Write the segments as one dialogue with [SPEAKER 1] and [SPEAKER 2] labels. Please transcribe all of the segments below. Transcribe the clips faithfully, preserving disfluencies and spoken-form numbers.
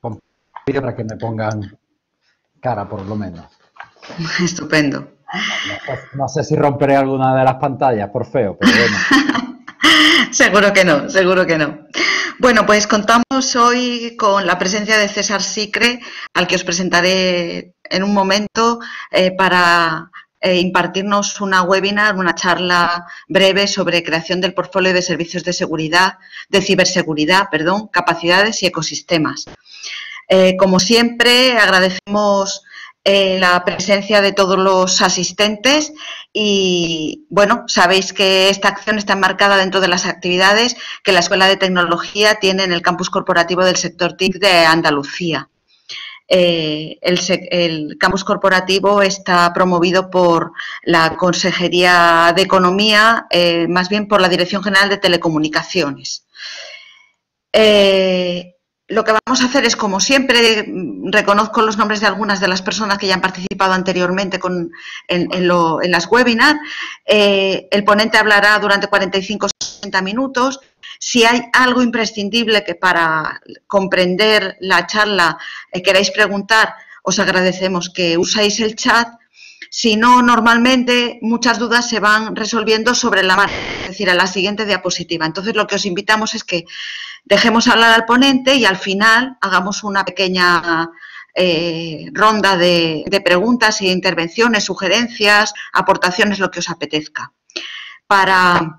[SPEAKER 1] compartir para que me pongan cara, por lo menos.
[SPEAKER 2] Estupendo.
[SPEAKER 1] No sé, no sé si romperé alguna de las pantallas por feo, pero bueno.
[SPEAKER 2] Seguro que no, seguro que no. Bueno, pues contamos hoy con la presencia de César Sicre, al que os presentaré en un momento eh, para eh, impartirnos una webinar, una charla breve sobre creación del portfolio de servicios de seguridad, de ciberseguridad, perdón, capacidades y ecosistemas. Eh, como siempre, agradecemos eh, la presencia de todos los asistentes y, bueno, sabéis que esta acción está enmarcada dentro de las actividades que la Escuela de Tecnología tiene en el campus corporativo del sector T I C de Andalucía. Eh, el, el campus corporativo está promovido por la Consejería de Economía, eh, más bien por la Dirección General de Telecomunicaciones. Eh, Lo que vamos a hacer es, como siempre, reconozco los nombres de algunas de las personas que ya han participado anteriormente con, en, en, lo, en las webinars. Eh, el ponente hablará durante cuarenta y cinco a sesenta minutos. Si hay algo imprescindible que para comprender la charla eh, queráis preguntar, os agradecemos que usáis el chat. Si no, normalmente muchas dudas se van resolviendo sobre la marcha, es decir, a la siguiente diapositiva. Entonces, lo que os invitamos es que dejemos hablar al ponente y al final hagamos una pequeña eh, ronda de, de preguntas e intervenciones, sugerencias, aportaciones, lo que os apetezca. Para,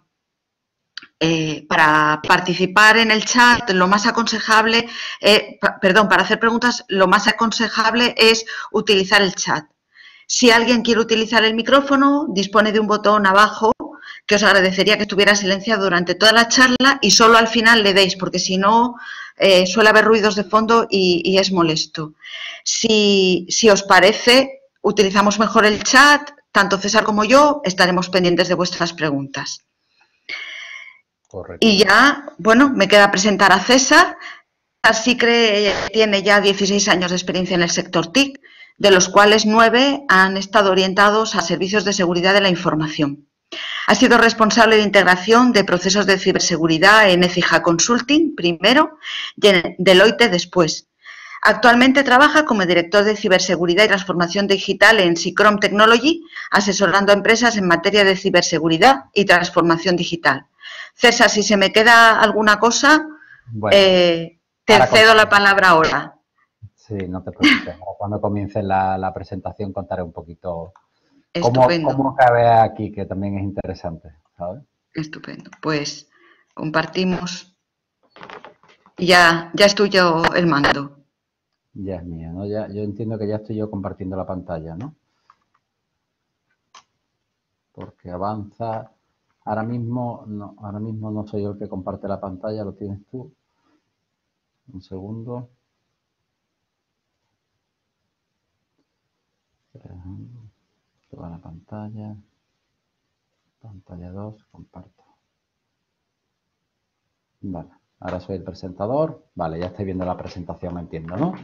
[SPEAKER 2] eh, para participar en el chat, lo más aconsejable, eh, perdón, para hacer preguntas, lo más aconsejable es utilizar el chat. Si alguien quiere utilizar el micrófono, dispone de un botón abajo que os agradecería que estuviera silenciado durante toda la charla y solo al final le deis, porque si no eh, suele haber ruidos de fondo y, y es molesto. Si, si os parece, utilizamos mejor el chat, tanto César como yo estaremos pendientes de vuestras preguntas. Correcto. Y ya, bueno, me queda presentar a César. César Sicre tiene ya dieciséis años de experiencia en el sector T I C, de los cuales nueve han estado orientados a servicios de seguridad de la información. Ha sido responsable de integración de procesos de ciberseguridad en Écija Consulting primero y en Deloitte después. Actualmente trabaja como director de ciberseguridad y transformación digital en Sicrom Technology, asesorando a empresas en materia de ciberseguridad y transformación digital. César, si se me queda alguna cosa, bueno, eh, te cedo la palabra ahora.
[SPEAKER 1] Sí, no te preocupes. Cuando comience la, la presentación contaré un poquito cómo, cómo cabe aquí, que también es interesante, ¿sabes?
[SPEAKER 2] Estupendo. Pues compartimos. Ya, ya es tuyo el mando.
[SPEAKER 1] Ya es mía, ¿no? Ya, yo entiendo que ya estoy yo compartiendo la pantalla, ¿no? Porque avanza. Ahora mismo no, ahora mismo no soy yo el que comparte la pantalla, lo tienes tú. Un segundo. Toda la pantalla. Pantalla dos, comparto. Vale, ahora soy el presentador. Vale, ya estoy viendo la presentación, me entiendo, ¿no?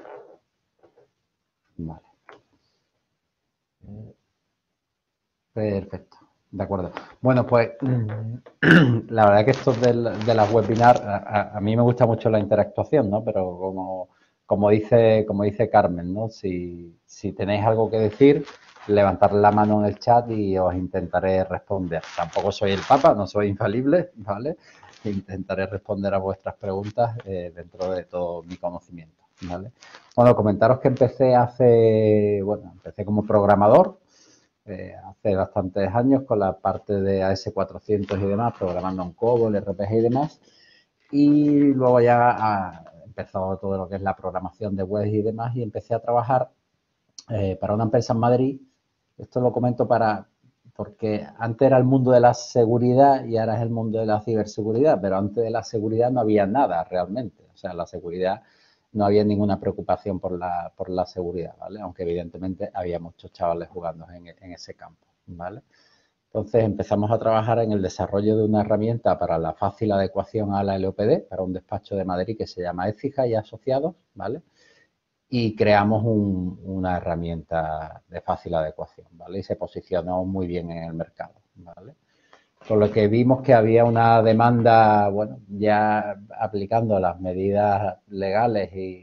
[SPEAKER 1] Vale. Perfecto, de acuerdo. Bueno, pues la verdad que esto de, de las webinars, a, a mí me gusta mucho la interactuación, ¿no? Pero como, como, dice, como dice Carmen, ¿no? Si, si tenéis algo que decir, levantad la mano en el chat y os intentaré responder. Tampoco soy el Papa, no soy infalible, ¿vale? Intentaré responder a vuestras preguntas eh, dentro de todo mi conocimiento, ¿vale? Bueno, comentaros que empecé hace, bueno, empecé como programador. Eh, hace bastantes años con la parte de A S cuatrocientos y demás, programando en COBOL, R P G y demás. Y luego ya ah, empezó todo lo que es la programación de web y demás y empecé a trabajar eh, para una empresa en Madrid. Esto lo comento para porque antes era el mundo de la seguridad y ahora es el mundo de la ciberseguridad, pero antes de la seguridad no había nada realmente. O sea, la seguridad no había ninguna preocupación por la, por la seguridad, ¿vale? Aunque evidentemente había muchos chavales jugando en, en ese campo, ¿vale? Entonces empezamos a trabajar en el desarrollo de una herramienta para la fácil adecuación a la L O P D, para un despacho de Madrid que se llama Écija y Asociados, ¿vale? Y creamos un, una herramienta de fácil adecuación, ¿vale? Y se posicionó muy bien en el mercado, ¿vale? Con lo que vimos que había una demanda, bueno, ya aplicando las medidas legales y,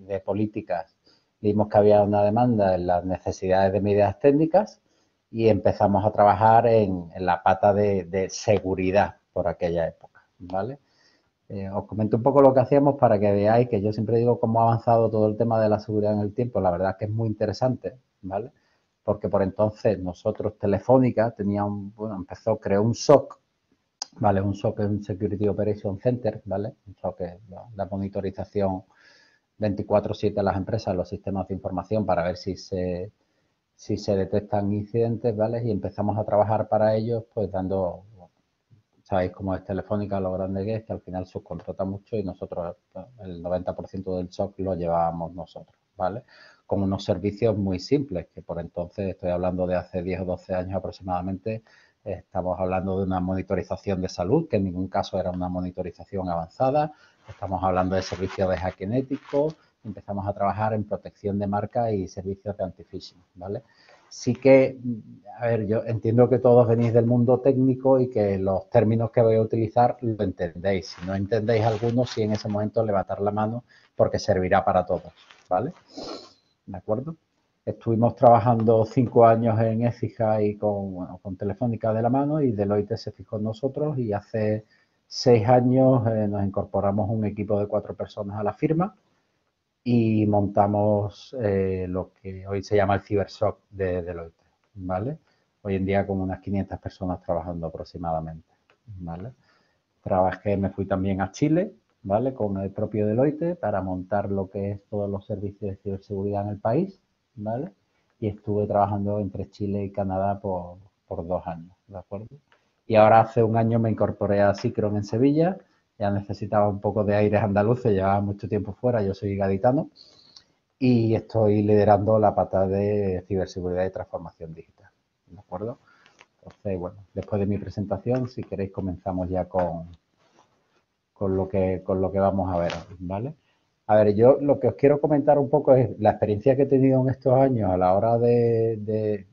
[SPEAKER 1] de políticas, vimos que había una demanda en las necesidades de medidas técnicas y empezamos a trabajar en, en la pata de, de seguridad por aquella época, ¿vale? Eh, os comento un poco lo que hacíamos para que veáis que yo siempre digo cómo ha avanzado todo el tema de la seguridad en el tiempo. La verdad es que es muy interesante, ¿vale? Porque por entonces nosotros, Telefónica, tenía un, bueno, empezó, creó un S O C, ¿vale? Un S O C es un Security Operation Center, ¿vale? Un S O C es la, la monitorización veinticuatro siete a las empresas, los sistemas de información para ver si se, si se detectan incidentes, ¿vale? Y empezamos a trabajar para ellos, pues dando, sabéis cómo es Telefónica, lo grande que es, que al final subcontrata mucho y nosotros el noventa por ciento del S O C lo llevábamos nosotros, ¿vale? Con unos servicios muy simples, que por entonces, estoy hablando de hace diez o doce años aproximadamente, estamos hablando de una monitorización de salud, que en ningún caso era una monitorización avanzada, estamos hablando de servicios de hacking ético, empezamos a trabajar en protección de marca y servicios de anti-phishing, ¿vale? Sí que, a ver, yo entiendo que todos venís del mundo técnico y que los términos que voy a utilizar lo entendéis. Si no entendéis algunos, sí en ese momento levantar la mano porque servirá para todos, ¿vale? ¿De acuerdo? Estuvimos trabajando cinco años en Écija y con, bueno, con Telefónica de la mano y Deloitte se fijó en nosotros y hace seis años eh, nos incorporamos un equipo de cuatro personas a la firma y montamos eh, lo que hoy se llama el CiberSOC de Deloitte, ¿vale? Hoy en día con unas quinientas personas trabajando aproximadamente, ¿vale? Trabajé, me fui también a Chile, ¿vale? Con el propio Deloitte para montar lo que es todos los servicios de ciberseguridad en el país, ¿vale? Y estuve trabajando entre Chile y Canadá por, por dos años, ¿de acuerdo? Y ahora hace un año me incorporé a Cicron en Sevilla, ya necesitaba un poco de aires andaluces, llevaba mucho tiempo fuera, yo soy gaditano, y estoy liderando la pata de ciberseguridad y transformación digital, ¿de acuerdo? Entonces, bueno, después de mi presentación, si queréis comenzamos ya con, con, lo, que, con lo que vamos a ver, ¿vale? A ver, yo lo que os quiero comentar un poco es la experiencia que he tenido en estos años a la hora de, de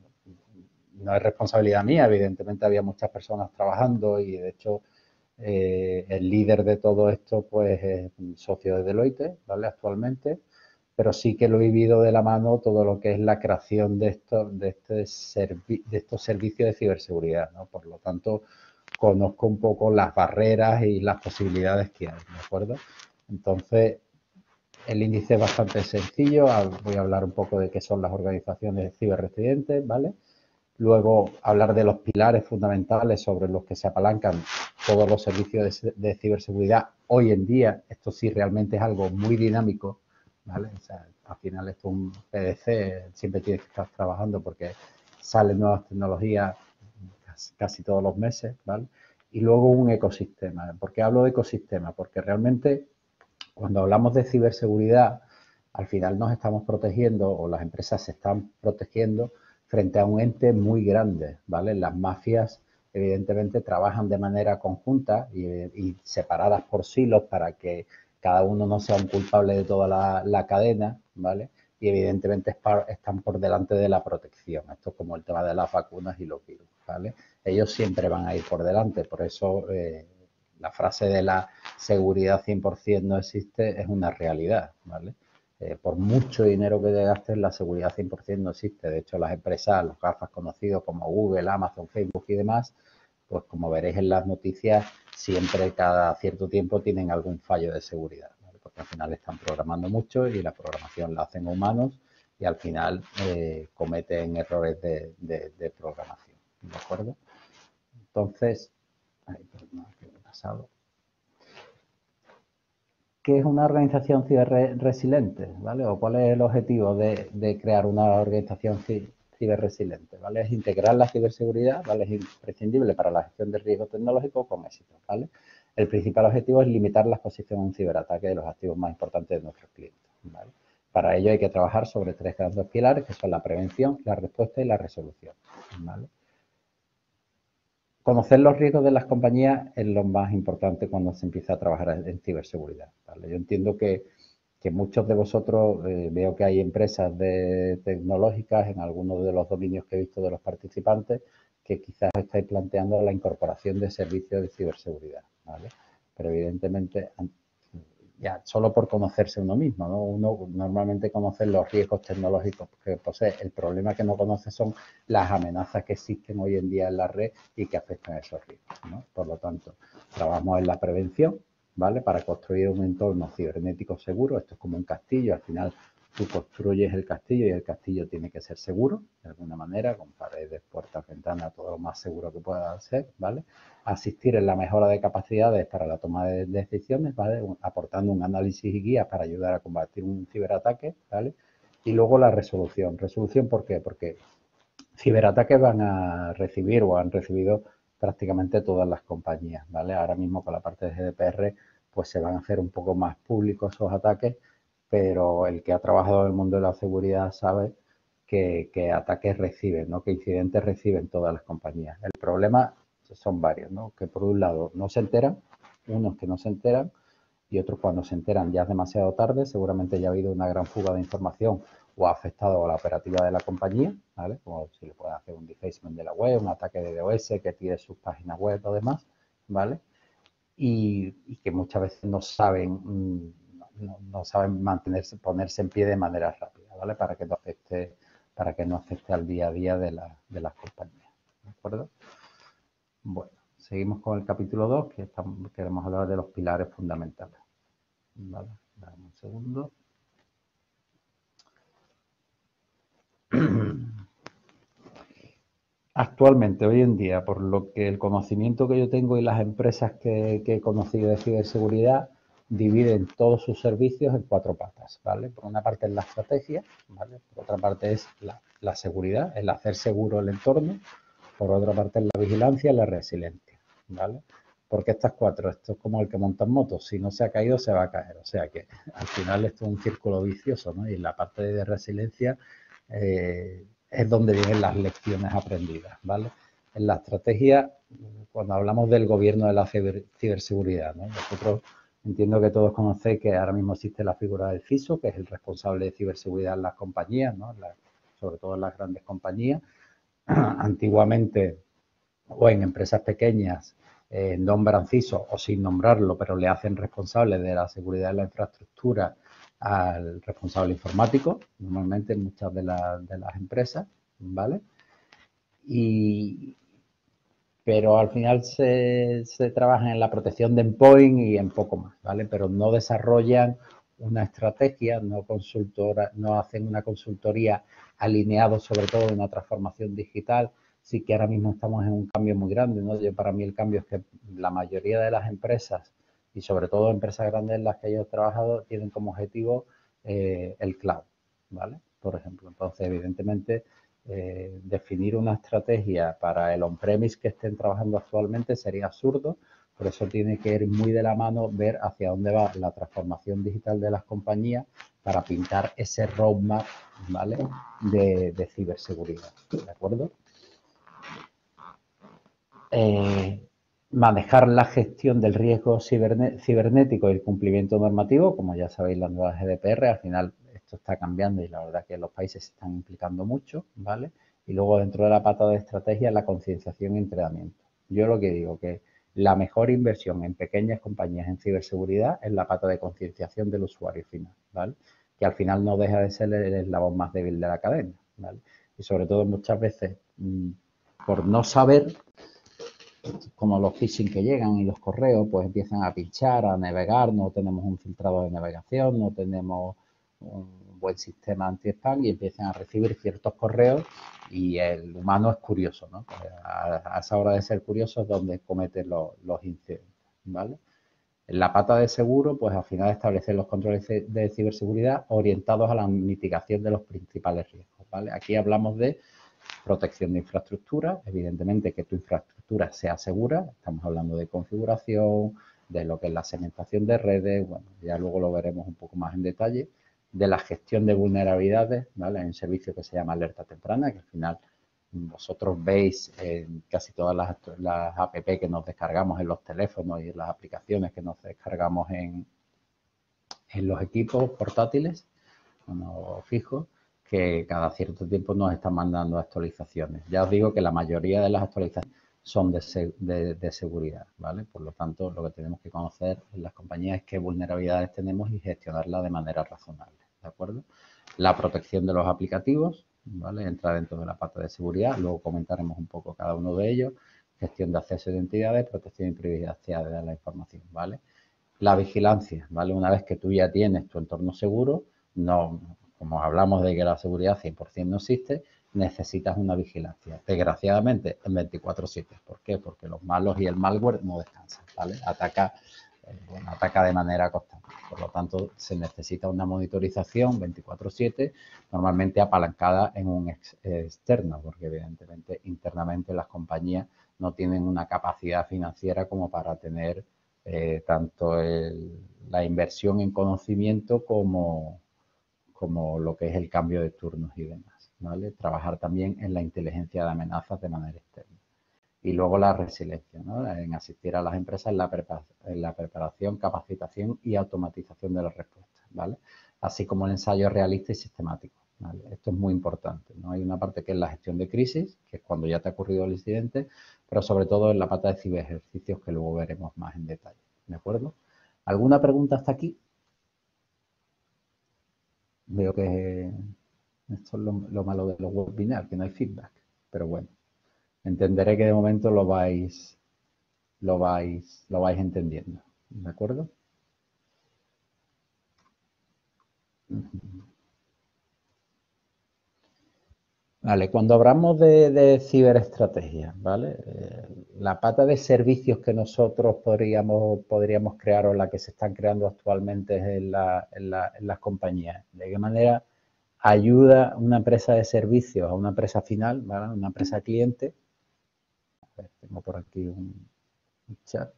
[SPEAKER 1] no es responsabilidad mía, evidentemente había muchas personas trabajando y de hecho eh, el líder de todo esto pues es un socio de Deloitte, ¿vale? Actualmente, pero sí que lo he vivido de la mano todo lo que es la creación de estos, de este servi de estos servicios de ciberseguridad, ¿no? Por lo tanto, conozco un poco las barreras y las posibilidades que hay, ¿de acuerdo? Entonces, el índice es bastante sencillo, voy a hablar un poco de qué son las organizaciones ciberresidentes, ¿vale? Luego, hablar de los pilares fundamentales sobre los que se apalancan todos los servicios de, de ciberseguridad. Hoy en día, esto sí realmente es algo muy dinámico, ¿vale? O sea, al final esto es un P D C, siempre tienes que estar trabajando porque salen nuevas tecnologías casi, casi todos los meses, ¿vale? Y luego un ecosistema. ¿Por qué hablo de ecosistema? Porque realmente cuando hablamos de ciberseguridad, al final nos estamos protegiendo o las empresas se están protegiendo frente a un ente muy grande, ¿vale? Las mafias, evidentemente, trabajan de manera conjunta y, y separadas por silos para que cada uno no sea un culpable de toda la, la cadena, ¿vale? Y evidentemente están por delante de la protección. Esto es como el tema de las vacunas y los virus, ¿vale? Ellos siempre van a ir por delante, por eso eh, la frase de la seguridad cien por ciento no existe es una realidad, ¿vale? Eh, por mucho dinero que te gastes, la seguridad cien por ciento no existe. De hecho, las empresas, los gafas conocidos como Google, Amazon, Facebook y demás, pues como veréis en las noticias, siempre cada cierto tiempo tienen algún fallo de seguridad, ¿vale? Porque al final están programando mucho y la programación la hacen humanos y al final eh, cometen errores de, de, de programación, ¿de acuerdo? Entonces, ay, perdón, ¿qué me ha pasado? ¿Qué es una organización ciberresiliente? ¿Vale? ¿O cuál es el objetivo de, de crear una organización ciberresiliente? ¿Vale? Es integrar la ciberseguridad, ¿vale? Es imprescindible para la gestión del riesgo tecnológico con éxito, ¿vale? El principal objetivo es limitar la exposición a un ciberataque de los activos más importantes de nuestros clientes, ¿vale? Para ello hay que trabajar sobre tres grandes pilares que son la prevención, la respuesta y la resolución, ¿vale? Conocer los riesgos de las compañías es lo más importante cuando se empieza a trabajar en ciberseguridad, ¿vale? Yo entiendo que, que muchos de vosotros, eh, veo que hay empresas de, tecnológicas en algunos de los dominios que he visto de los participantes que quizás estáis planteando la incorporación de servicios de ciberseguridad, ¿vale? Pero evidentemente ya solo por conocerse uno mismo, ¿no? Uno normalmente conoce los riesgos tecnológicos que posee. El problema que no conoce son las amenazas que existen hoy en día en la red y que afectan a esos riesgos, ¿no? Por lo tanto, trabajamos en la prevención, ¿vale? Para construir un entorno cibernético seguro. Esto es como un castillo, al final tú construyes el castillo y el castillo tiene que ser seguro, de alguna manera, con paredes, puertas, ventanas, todo lo más seguro que pueda ser, ¿vale? Asistir en la mejora de capacidades para la toma de decisiones, ¿vale? Aportando un análisis y guías para ayudar a combatir un ciberataque, ¿vale? Y luego la resolución. ¿Resolución por qué? Porque ciberataques van a recibir o han recibido prácticamente todas las compañías, ¿vale? Ahora mismo con la parte de G D P R pues se van a hacer un poco más públicos esos ataques, pero el que ha trabajado en el mundo de la seguridad sabe que, que ataques reciben, ¿no? Que incidentes reciben todas las compañías. El problema son varios, ¿no? Que por un lado no se enteran, unos que no se enteran y otros cuando se enteran ya es demasiado tarde, seguramente ya ha habido una gran fuga de información o ha afectado a la operativa de la compañía, ¿vale? Como si le pueden hacer un defacement de la web, un ataque de DOS que tire sus páginas web o demás, ¿vale? Y, y que muchas veces no saben, no, no saben mantenerse, ponerse en pie de manera rápida, ¿vale? Para que no afecte, para que no afecte al día a día de, la, de las compañías, ¿de acuerdo? Bueno, seguimos con el capítulo dos, que estamos, queremos hablar de los pilares fundamentales. Vale, dame un segundo. Actualmente, hoy en día, por lo que el conocimiento que yo tengo y las empresas que, que he conocido de ciberseguridad, dividen todos sus servicios en cuatro patas, ¿vale? Por una parte es la estrategia, ¿vale? Por otra parte es la, la seguridad, el hacer seguro el entorno. Por otra parte es la vigilancia y la resiliencia, ¿vale? Porque estas cuatro, esto es como el que monta en moto, si no se ha caído se va a caer, o sea que al final esto es un círculo vicioso, ¿no? Y en la parte de resiliencia eh, es donde vienen las lecciones aprendidas, ¿vale? En la estrategia, cuando hablamos del gobierno de la ciber, ciberseguridad, ¿no? Nosotros entiendo que todos conocéis que ahora mismo existe la figura del C I S O, que es el responsable de ciberseguridad en las compañías, ¿no? La, sobre todo en las grandes compañías. Antiguamente, o en empresas pequeñas, eh, nombran C I S O o sin nombrarlo, pero le hacen responsable de la seguridad de la infraestructura al responsable informático, normalmente en muchas de, la, de las empresas, ¿vale? Y, pero al final se, se trabaja en la protección de endpoint y en poco más, ¿vale? Pero no desarrollan una estrategia, no, consultora, no hacen una consultoría alineado sobre todo en una transformación digital. Sí que ahora mismo estamos en un cambio muy grande, ¿no? Yo, para mí el cambio es que la mayoría de las empresas y sobre todo empresas grandes en las que yo he trabajado tienen como objetivo eh, el cloud, ¿vale? Por ejemplo, entonces evidentemente eh, definir una estrategia para el on-premise que estén trabajando actualmente sería absurdo, por eso tiene que ir muy de la mano ver hacia dónde va la transformación digital de las compañías para pintar ese roadmap, ¿vale? de, de ciberseguridad, ¿de acuerdo? Eh, manejar la gestión del riesgo cibernético y el cumplimiento normativo, como ya sabéis, la nueva G D P R, al final esto está cambiando y la verdad que los países se están implicando mucho, ¿vale? Y luego dentro de la pata de estrategia, la concienciación y entrenamiento. Yo lo que digo que la mejor inversión en pequeñas compañías en ciberseguridad es la pata de concienciación del usuario final, ¿vale? Que al final no deja de ser el eslabón más débil de la cadena, ¿vale? Y sobre todo muchas veces, por no saber, como los phishing que llegan y los correos, pues empiezan a pinchar, a navegar, no tenemos un filtrado de navegación, no tenemos un buen sistema anti-spam y empiezan a recibir ciertos correos y el humano es curioso, ¿no? Pues a, a esa hora de ser curioso es donde cometen los, los incidentes, ¿vale? En la pata de seguro, pues al final establecer los controles de ciberseguridad orientados a la mitigación de los principales riesgos, ¿vale? Aquí hablamos de protección de infraestructura, evidentemente que tu infraestructura sea segura, estamos hablando de configuración, de lo que es la segmentación de redes, bueno, ya luego lo veremos un poco más en detalle, de la gestión de vulnerabilidades, ¿vale? Hay un servicio que se llama alerta temprana, que al final vosotros veis en casi todas las, las app que nos descargamos en los teléfonos y en las aplicaciones que nos descargamos en, en los equipos portátiles, bueno, fijos, que cada cierto tiempo nos están mandando actualizaciones. Ya os digo que la mayoría de las actualizaciones son de, se- de- de seguridad, ¿vale? Por lo tanto, lo que tenemos que conocer en las compañías es qué vulnerabilidades tenemos y gestionarlas de manera razonable, ¿de acuerdo? La protección de los aplicativos, ¿vale? Entra dentro de la pata de seguridad, luego comentaremos un poco cada uno de ellos, gestión de acceso a identidades, protección y privacidad de la información, ¿vale? La vigilancia, ¿vale? Una vez que tú ya tienes tu entorno seguro, no, como hablamos de que la seguridad cien por ciento no existe, necesitas una vigilancia. Desgraciadamente, en veinticuatro siete. ¿Por qué? Porque los malos y el malware no descansan, ¿vale? Ataca, eh, bueno, ataca de manera constante. Por lo tanto, se necesita una monitorización veinticuatro siete, normalmente apalancada en un ex externo, porque evidentemente internamente las compañías no tienen una capacidad financiera como para tener eh, tanto el, la inversión en conocimiento como, como lo que es el cambio de turnos y demás, ¿vale? Trabajar también en la inteligencia de amenazas de manera externa. Y luego la resiliencia, ¿no? En asistir a las empresas en la, en la preparación, capacitación y automatización de las respuestas, ¿vale? Así como el ensayo realista y sistemático, ¿vale? Esto es muy importante, ¿no? Hay una parte que es la gestión de crisis, que es cuando ya te ha ocurrido el incidente, pero sobre todo en la pata de ciberejercicios que luego veremos más en detalle, ¿de acuerdo? ¿Alguna pregunta hasta aquí? Veo que esto es lo, lo malo de los webinars, que no hay feedback, pero bueno, entenderé que de momento lo vais, lo vais, lo vais entendiendo, ¿de acuerdo? Vale, cuando hablamos de, de ciberestrategia, ¿vale? Eh, la pata de servicios que nosotros podríamos, podríamos crear o la que se están creando actualmente en, la, en, la, en las compañías. ¿De qué manera ayuda una empresa de servicios a una empresa final, ¿vale? Una empresa cliente? A ver, tengo por aquí un, un chat.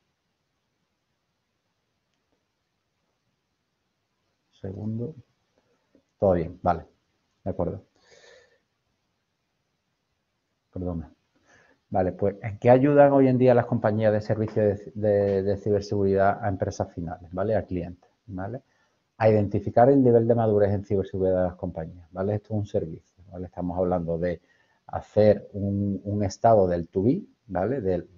[SPEAKER 1] Segundo. Todo bien, vale. De acuerdo. Perdona. Vale, pues ¿en qué ayudan hoy en día las compañías de servicios de, de, de ciberseguridad a empresas finales, ¿vale? A clientes, ¿vale? A identificar el nivel de madurez en ciberseguridad de las compañías, ¿vale? Esto es un servicio, ¿vale? Estamos hablando de hacer un, un estado del to be, ¿vale? Del,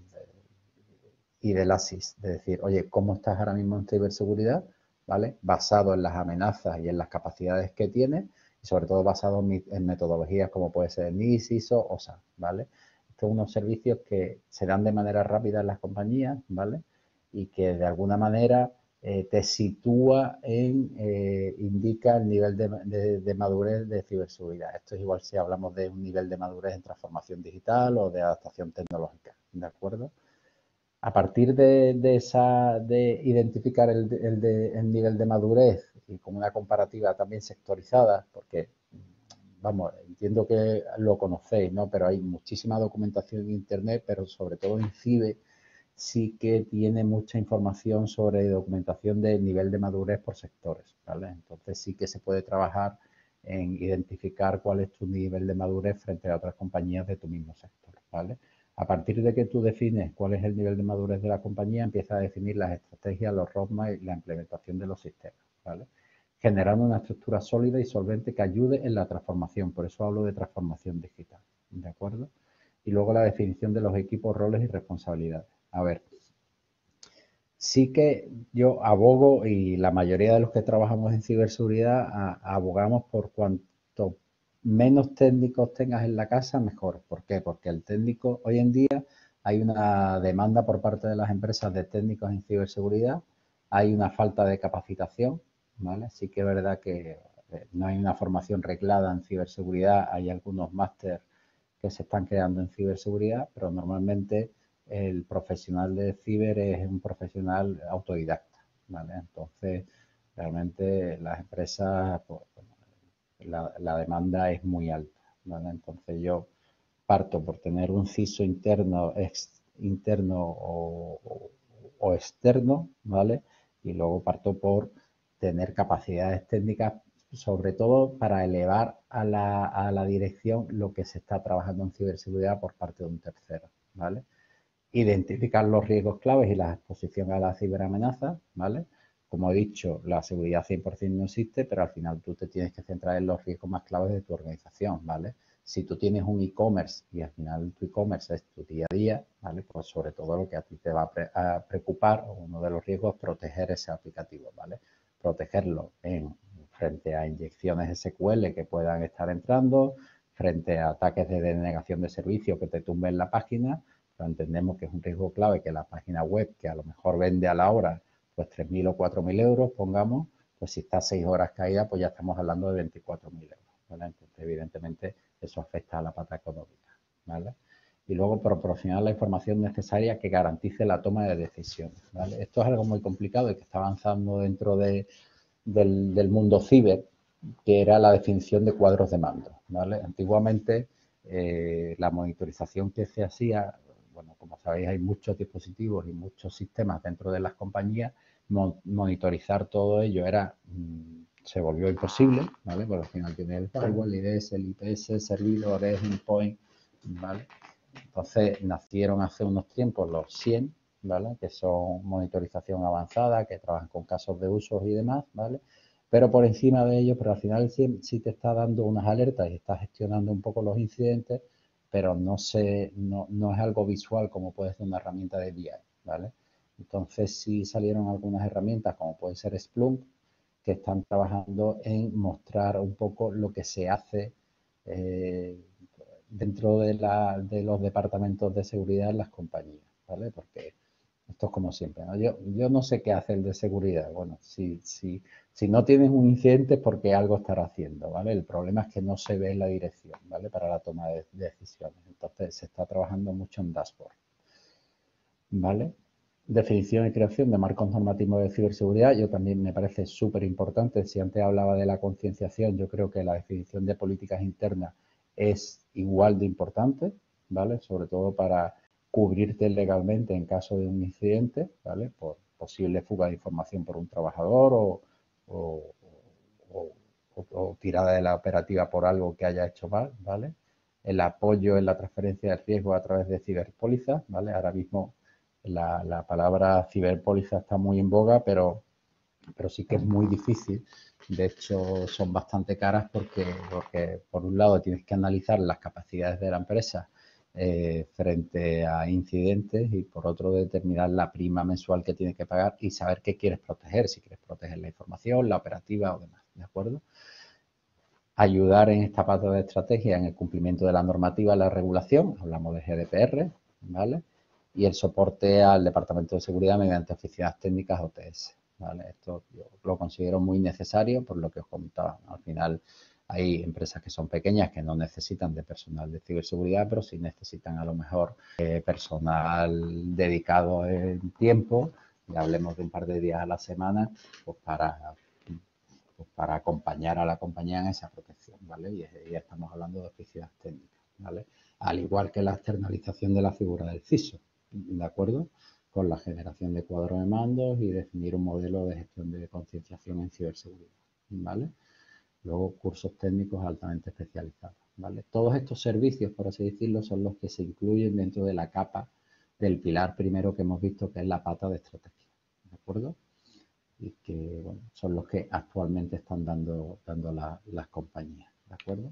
[SPEAKER 1] y del ASIS, de decir, oye, ¿cómo estás ahora mismo en ciberseguridad? ¿Vale? Basado en las amenazas y en las capacidades que tienes y sobre todo basado en, en metodologías como puede ser NIST, ISO o S A, ¿vale? Estos son unos servicios que se dan de manera rápida en las compañías, ¿vale? Y que de alguna manera eh, te sitúa en, eh, indica el nivel de, de, de madurez de ciberseguridad. Esto es igual si hablamos de un nivel de madurez en transformación digital o de adaptación tecnológica, ¿de acuerdo? A partir de, de esa, de identificar el, el, de, el nivel de madurez y con una comparativa también sectorizada, porque, vamos, entiendo que lo conocéis, ¿no? Pero hay muchísima documentación en Internet, pero sobre todo en CIBE sí que tiene mucha información sobre documentación de nivel de madurez por sectores, ¿vale? Entonces sí que se puede trabajar en identificar cuál es tu nivel de madurez frente a otras compañías de tu mismo sector, ¿vale? A partir de que tú defines cuál es el nivel de madurez de la compañía, empieza a definir las estrategias, los roadmaps y la implementación de los sistemas, ¿vale? Generando una estructura sólida y solvente que ayude en la transformación. Por eso hablo de transformación digital, ¿de acuerdo? Y luego la definición de los equipos, roles y responsabilidades. A ver, sí que yo abogo y la mayoría de los que trabajamos en ciberseguridad a, abogamos por cuanto menos técnicos tengas en la casa, mejor. ¿Por qué? Porque el técnico, hoy en día hay una demanda por parte de las empresas de técnicos en ciberseguridad, hay una falta de capacitación, ¿vale? Sí que es verdad que no hay una formación reglada en ciberseguridad, hay algunos másteres que se están creando en ciberseguridad, pero normalmente el profesional de ciber es un profesional autodidacta, ¿vale? Entonces, realmente las empresas, pues, la, la, demanda es muy alta, ¿vale? Entonces yo parto por tener un C I S O interno, ex, interno o, o, o externo, ¿vale? Y luego parto por tener capacidades técnicas, sobre todo para elevar a la, a la dirección lo que se está trabajando en ciberseguridad por parte de un tercero, ¿vale? Identificar los riesgos claves y la exposición a las ciberamenazas, ¿vale? Como he dicho, la seguridad cien por ciento no existe, pero al final tú te tienes que centrar en los riesgos más claves de tu organización, ¿vale? Si tú tienes un e-commerce y al final tu e-commerce es tu día a día, ¿vale? Pues sobre todo lo que a ti te va a, pre a preocupar, uno de los riesgos es proteger ese aplicativo, ¿vale? Protegerlo en, frente a inyecciones S Q L que puedan estar entrando, frente a ataques de denegación de servicio que te tumben la página, pero entendemos que es un riesgo clave que la página web, que a lo mejor vende a la hora, pues tres mil o cuatro mil euros, pongamos, pues si está seis horas caída, pues ya estamos hablando de veinticuatro mil euros, ¿vale? Entonces, evidentemente, eso afecta a la pata económica, ¿vale? Y luego proporcionar la información necesaria que garantice la toma de decisiones, ¿vale? Esto es algo muy complicado y que está avanzando dentro de, del, del mundo ciber, que era la definición de cuadros de mando, ¿vale? Antiguamente, eh, la monitorización que se hacía, bueno, como sabéis, hay muchos dispositivos y muchos sistemas dentro de las compañías, mon monitorizar todo ello era... Mmm, se volvió imposible, ¿vale? Porque al final tiene el firewall, el I D S, el I P S, servidores, endpoint, ¿vale? Entonces nacieron hace unos tiempos los cien, ¿vale? Que son monitorización avanzada, que trabajan con casos de usos y demás, ¿vale? Pero por encima de ello, pero al final el cien sí te está dando unas alertas y está gestionando un poco los incidentes, pero no, se, no, no es algo visual como puede ser una herramienta de B I, ¿vale? Entonces sí salieron algunas herramientas como puede ser Splunk, que están trabajando en mostrar un poco lo que se hace eh, dentro de, la, de los departamentos de seguridad en las compañías, ¿vale? Porque esto es como siempre, ¿no? Yo, yo no sé qué hace el de seguridad. Bueno, si, si, si no tienes un incidente es porque algo estará haciendo, ¿vale? El problema es que no se ve en la dirección, ¿vale? Para la toma de decisiones. Entonces, se está trabajando mucho en dashboard, ¿vale? Definición y creación de marcos normativos de ciberseguridad, yo también me parece súper importante. Si antes hablaba de la concienciación, yo creo que la definición de políticas internas es igual de importante, ¿vale? Sobre todo para cubrirte legalmente en caso de un incidente, ¿vale? Por posible fuga de información por un trabajador o, o, o, o, o tirada de la operativa por algo que haya hecho mal, ¿vale? El apoyo en la transferencia de riesgo a través de ciberpólizas, ¿vale? Ahora mismo la, la palabra ciberpóliza está muy en boga, pero, pero sí que es muy difícil. De hecho, son bastante caras porque, porque por un lado tienes que analizar las capacidades de la empresa eh, frente a incidentes y por otro determinar la prima mensual que tienes que pagar y saber qué quieres proteger, si quieres proteger la información, la operativa o demás, ¿de acuerdo? Ayudar en esta pata de estrategia en el cumplimiento de la normativa y la regulación, hablamos de G D P R, ¿vale? Y el soporte al Departamento de Seguridad mediante oficinas técnicas O T S, ¿vale? Esto yo lo considero muy necesario por lo que os comentaba, ¿no? Al final hay empresas que son pequeñas que no necesitan de personal de ciberseguridad, pero sí necesitan a lo mejor eh, personal dedicado en tiempo, y hablemos de un par de días a la semana, pues para, pues para acompañar a la compañía en esa protección, ¿vale? Y ya estamos hablando de oficinas técnicas, ¿vale? Al igual que la externalización de la figura del C I S O, ¿de acuerdo? Con la generación de cuadros de mandos y definir un modelo de gestión de concienciación en ciberseguridad, ¿vale? Luego, cursos técnicos altamente especializados, ¿vale? Todos estos servicios, por así decirlo, son los que se incluyen dentro de la capa del pilar primero que hemos visto, que es la pata de estrategia, ¿de acuerdo? Y que, bueno, son los que actualmente están dando, dando la, las compañías, ¿de acuerdo?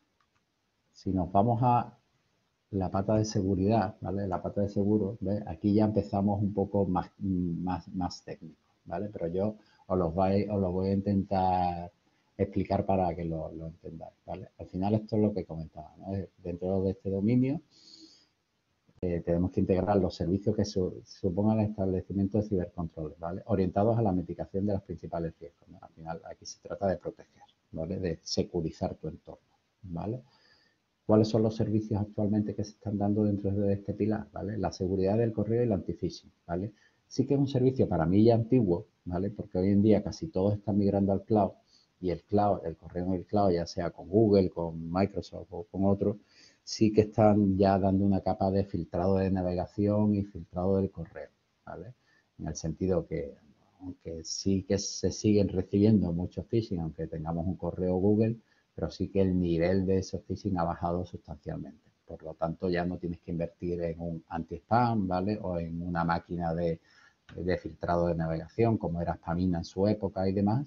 [SPEAKER 1] Si nos vamos a la pata de seguridad, ¿vale? La pata de seguro, ¿ves? Aquí ya empezamos un poco más, más, más técnico, ¿vale? Pero yo os los, vais, os los voy a intentar explicar para que lo, lo entendáis, ¿vale? Al final esto es lo que comentaba, ¿no? Dentro de este dominio eh, tenemos que integrar los servicios que su, supongan el establecimiento de cibercontroles, ¿vale? Orientados a la mitigación de los principales riesgos, ¿no? Al final aquí se trata de proteger, ¿vale? De securizar tu entorno, ¿vale? ¿Cuáles son los servicios actualmente que se están dando dentro de este pilar? ¿Vale? La seguridad del correo y el anti-phishing, ¿vale? Sí que es un servicio para mí ya antiguo, ¿vale? Porque hoy en día casi todos están migrando al cloud y el cloud, el correo en el cloud, ya sea con Google, con Microsoft o con otros, sí que están ya dando una capa de filtrado de navegación y filtrado del correo, ¿vale? En el sentido que, aunque sí que se siguen recibiendo muchos phishing, aunque tengamos un correo Google, pero sí que el nivel de ese phishing ha bajado sustancialmente. Por lo tanto, ya no tienes que invertir en un anti-spam, ¿vale? O en una máquina de, de filtrado de navegación, como era Spamina en su época y demás.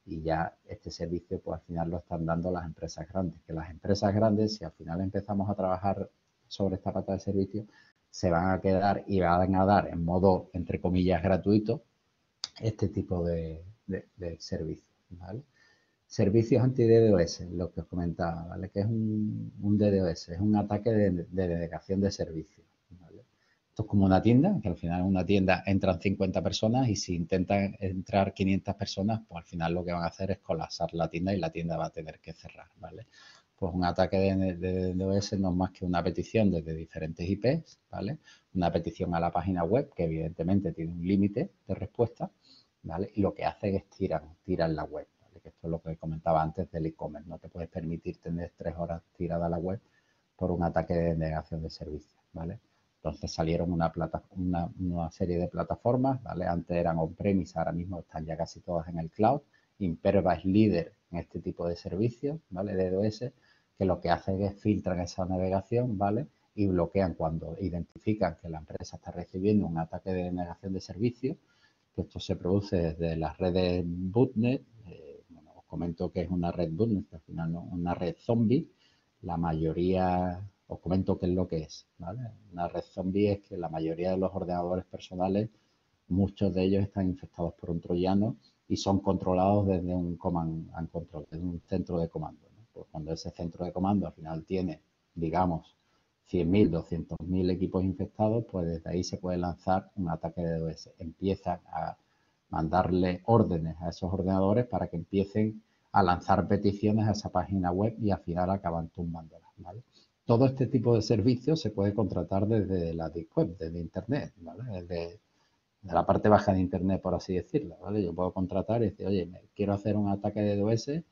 [SPEAKER 1] Y ya este servicio, pues al final lo están dando las empresas grandes. Que las empresas grandes, si al final empezamos a trabajar sobre esta pata de servicio, se van a quedar y van a dar en modo, entre comillas, gratuito este tipo de, de, de servicios, ¿vale? Servicios anti-D DoS, lo que os comentaba, ¿vale? Que es un, un D DoS, es un ataque de, de denegación de servicios, ¿vale? Esto es como una tienda, que al final en una tienda entran cincuenta personas y si intentan entrar quinientas personas, pues al final lo que van a hacer es colapsar la tienda y la tienda va a tener que cerrar, ¿vale? Pues un ataque de, de DDoS no es más que una petición desde diferentes I Pes, ¿vale? Una petición a la página web que evidentemente tiene un límite de respuesta, ¿vale? Y lo que hace es tirar, tirar la web, ¿vale? Que esto es lo que comentaba antes del e-commerce. No te puedes permitir tener tres horas tirada la web por un ataque de negación de servicios, ¿vale? Entonces salieron una, plata, una, una serie de plataformas, ¿vale? Antes eran on-premise, ahora mismo están ya casi todas en el cloud. Imperva es líder en este tipo de servicios, ¿vale? De DDoS, que lo que hacen es filtran esa navegación, ¿vale? Y bloquean cuando identifican que la empresa está recibiendo un ataque de negación de servicios, que esto se produce desde las redes botnet. Eh, bueno, os comento que es una red botnet, que al final no, una red zombie. La mayoría, os comento qué es lo que es, ¿vale? Una red zombie es que la mayoría de los ordenadores personales, muchos de ellos están infectados por un troyano y son controlados desde un command and control, desde un centro de comando, ¿no? Pues cuando ese centro de comando al final tiene, digamos, cien mil, doscientos mil equipos infectados, pues desde ahí se puede lanzar un ataque de DDoS. Empiezan a mandarle órdenes a esos ordenadores para que empiecen a lanzar peticiones a esa página web y al final acaban tumbándolas, ¿vale? Todo este tipo de servicios se puede contratar desde la Deep Web, desde Internet, ¿vale? Desde de la parte baja de Internet, por así decirlo, ¿vale? Yo puedo contratar y decir, oye, me quiero hacer un ataque de DDoS, eh,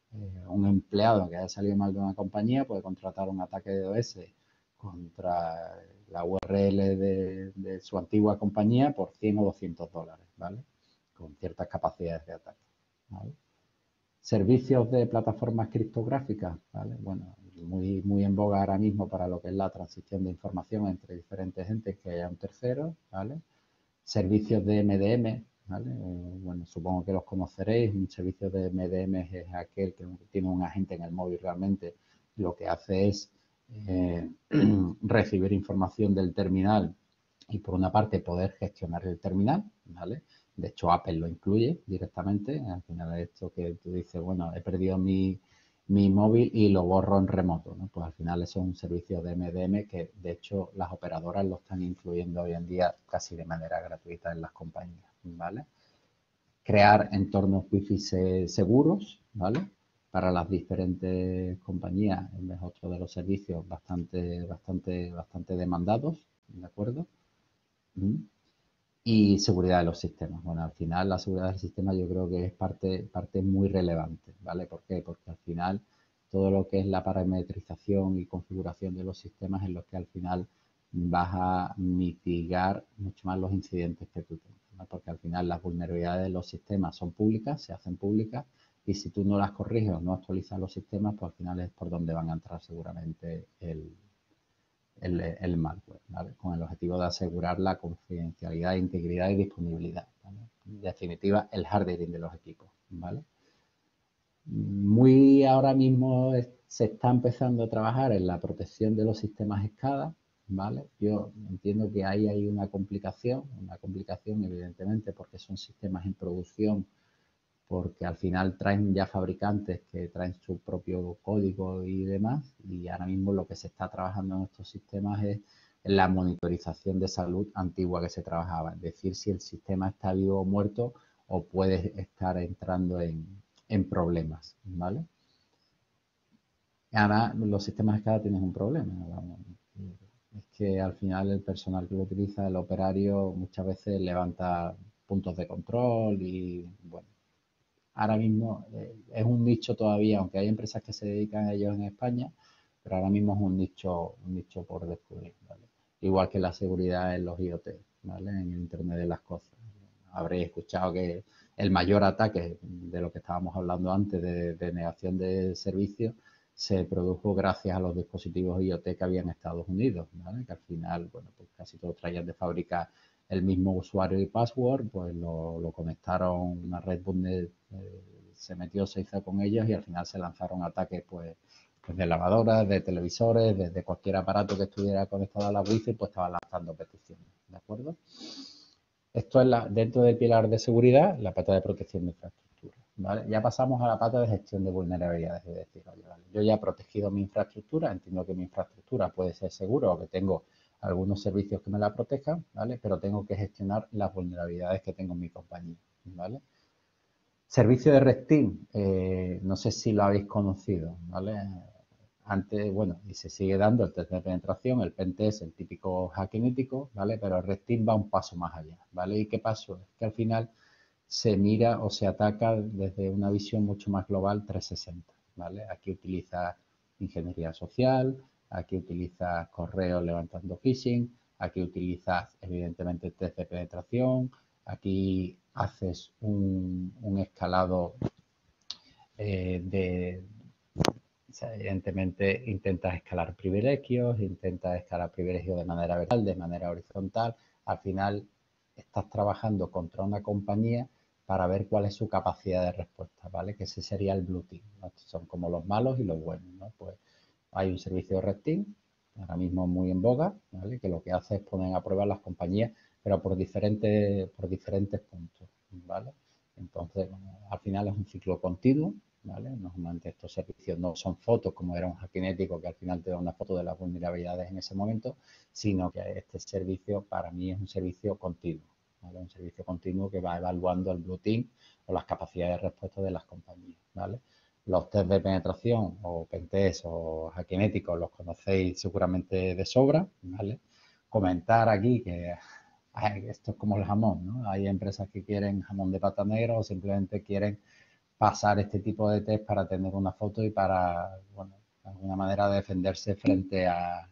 [SPEAKER 1] un empleado que haya salido mal de una compañía puede contratar un ataque de DDoS contra la U R L de, de su antigua compañía por cien o doscientos dólares, ¿vale? Con ciertas capacidades de ataque, ¿vale? Servicios de plataformas criptográficas, ¿vale? Bueno, muy, muy en boga ahora mismo para lo que es la transición de información entre diferentes entes, que haya un tercero, ¿vale? Servicios de M D M, ¿vale? Eh, bueno, supongo que los conoceréis. Un servicio de M D M es aquel que tiene un agente en el móvil realmente. Lo que hace es eh, recibir información del terminal y por una parte poder gestionar el terminal, ¿vale? De hecho, Apple lo incluye directamente. Al final de esto que tú dices, bueno, he perdido mi, mi móvil y lo borro en remoto, ¿no? Pues al final eso es un servicio de M D M que de hecho las operadoras lo están incluyendo hoy en día casi de manera gratuita en las compañías, ¿vale? Crear entornos wifi seguros, ¿vale? Para las diferentes compañías es otro de los servicios bastante, bastante, bastante demandados, ¿de acuerdo? ¿Mm? Y seguridad de los sistemas. Bueno, al final la seguridad del sistema yo creo que es parte, parte muy relevante, ¿vale? ¿Por qué? Porque al final todo lo que es la parametrización y configuración de los sistemas es lo que al final vas a mitigar mucho más los incidentes que tú tengas, ¿no? Porque al final las vulnerabilidades de los sistemas son públicas, se hacen públicas y si tú no las corriges o no actualizas los sistemas, pues al final es por donde van a entrar seguramente el, el, el malware, ¿vale? Con el objetivo de asegurar la confidencialidad, integridad y disponibilidad, ¿vale? En definitiva, el hardening de los equipos, ¿vale? Muy ahora mismo es, se está empezando a trabajar en la protección de los sistemas SCADA, ¿vale? Yo entiendo que ahí hay una complicación, una complicación evidentemente porque son sistemas en producción, porque al final traen ya fabricantes que traen su propio código y demás, y ahora mismo lo que se está trabajando en estos sistemas es la monitorización de salud antigua que se trabajaba, es decir, si el sistema está vivo o muerto o puede estar entrando en, en problemas, ¿vale? Ahora los sistemas de SCADA tienen un problema, vamos. Es que al final el personal que lo utiliza, el operario, muchas veces levanta puntos de control y, bueno, ahora mismo eh, es un nicho todavía, aunque hay empresas que se dedican a ello en España, pero ahora mismo es un nicho, un nicho por descubrir, ¿vale? Igual que la seguridad en los IoT, ¿vale? En el Internet de las cosas. Habréis escuchado que el mayor ataque de lo que estábamos hablando antes de, de negación de servicios se produjo gracias a los dispositivos IoT que había en Estados Unidos, ¿vale? Que al final, bueno, pues casi todos traían de fábrica el mismo usuario y password, pues lo, lo conectaron a una red botnet eh, se metió, se hizo con ellos y al final se lanzaron ataques, pues, pues de lavadoras, de televisores, desde cualquier aparato que estuviera conectado a la wifi, pues estaban lanzando peticiones, ¿de acuerdo? Esto es la, dentro del pilar de seguridad, la pata de protección de infraestructura, ¿vale? Ya pasamos a la pata de gestión de vulnerabilidades, es decir, oye, vale, yo ya he protegido mi infraestructura, entiendo que mi infraestructura puede ser segura o que tengo algunos servicios que me la protejan, ¿vale? Pero tengo que gestionar las vulnerabilidades que tengo en mi compañía, ¿vale? Servicio de Red Team, eh, no sé si lo habéis conocido, ¿vale? Antes, bueno, y se sigue dando el test de penetración, el pentest, el típico hackinético, ¿vale? Pero el Red Team va un paso más allá, ¿vale? ¿Y qué pasó? Es que al final se mira o se ataca desde una visión mucho más global trescientos sesenta, ¿vale? Aquí utiliza ingeniería social, aquí utiliza correo levantando phishing, aquí utilizas evidentemente test de penetración, aquí haces un, un escalado eh, de, o sea, evidentemente intentas escalar privilegios, intentas escalar privilegios de manera vertical, de manera horizontal. Al final estás trabajando contra una compañía para ver cuál es su capacidad de respuesta, ¿vale? Que ese sería el blue team, ¿no? Son como los malos y los buenos, ¿no? Pues hay un servicio de red team, ahora mismo muy en boga, ¿vale? Que lo que hace es poner a prueba las compañías, pero por diferentes, por diferentes puntos, ¿vale? Entonces, bueno, al final es un ciclo continuo, ¿vale? Normalmente estos servicios no son fotos como era un hackinético que al final te da una foto de las vulnerabilidades en ese momento, sino que este servicio para mí es un servicio continuo, ¿vale? Un servicio continuo que va evaluando el blue team o las capacidades de respuesta de las compañías, ¿vale? Los test de penetración o pentest o hackinéticos los conocéis seguramente de sobra, ¿vale? Comentar aquí que ay, esto es como el jamón, ¿no? Hay empresas que quieren jamón de pata negra o simplemente quieren pasar este tipo de test para tener una foto y para, bueno, de alguna manera defenderse frente a...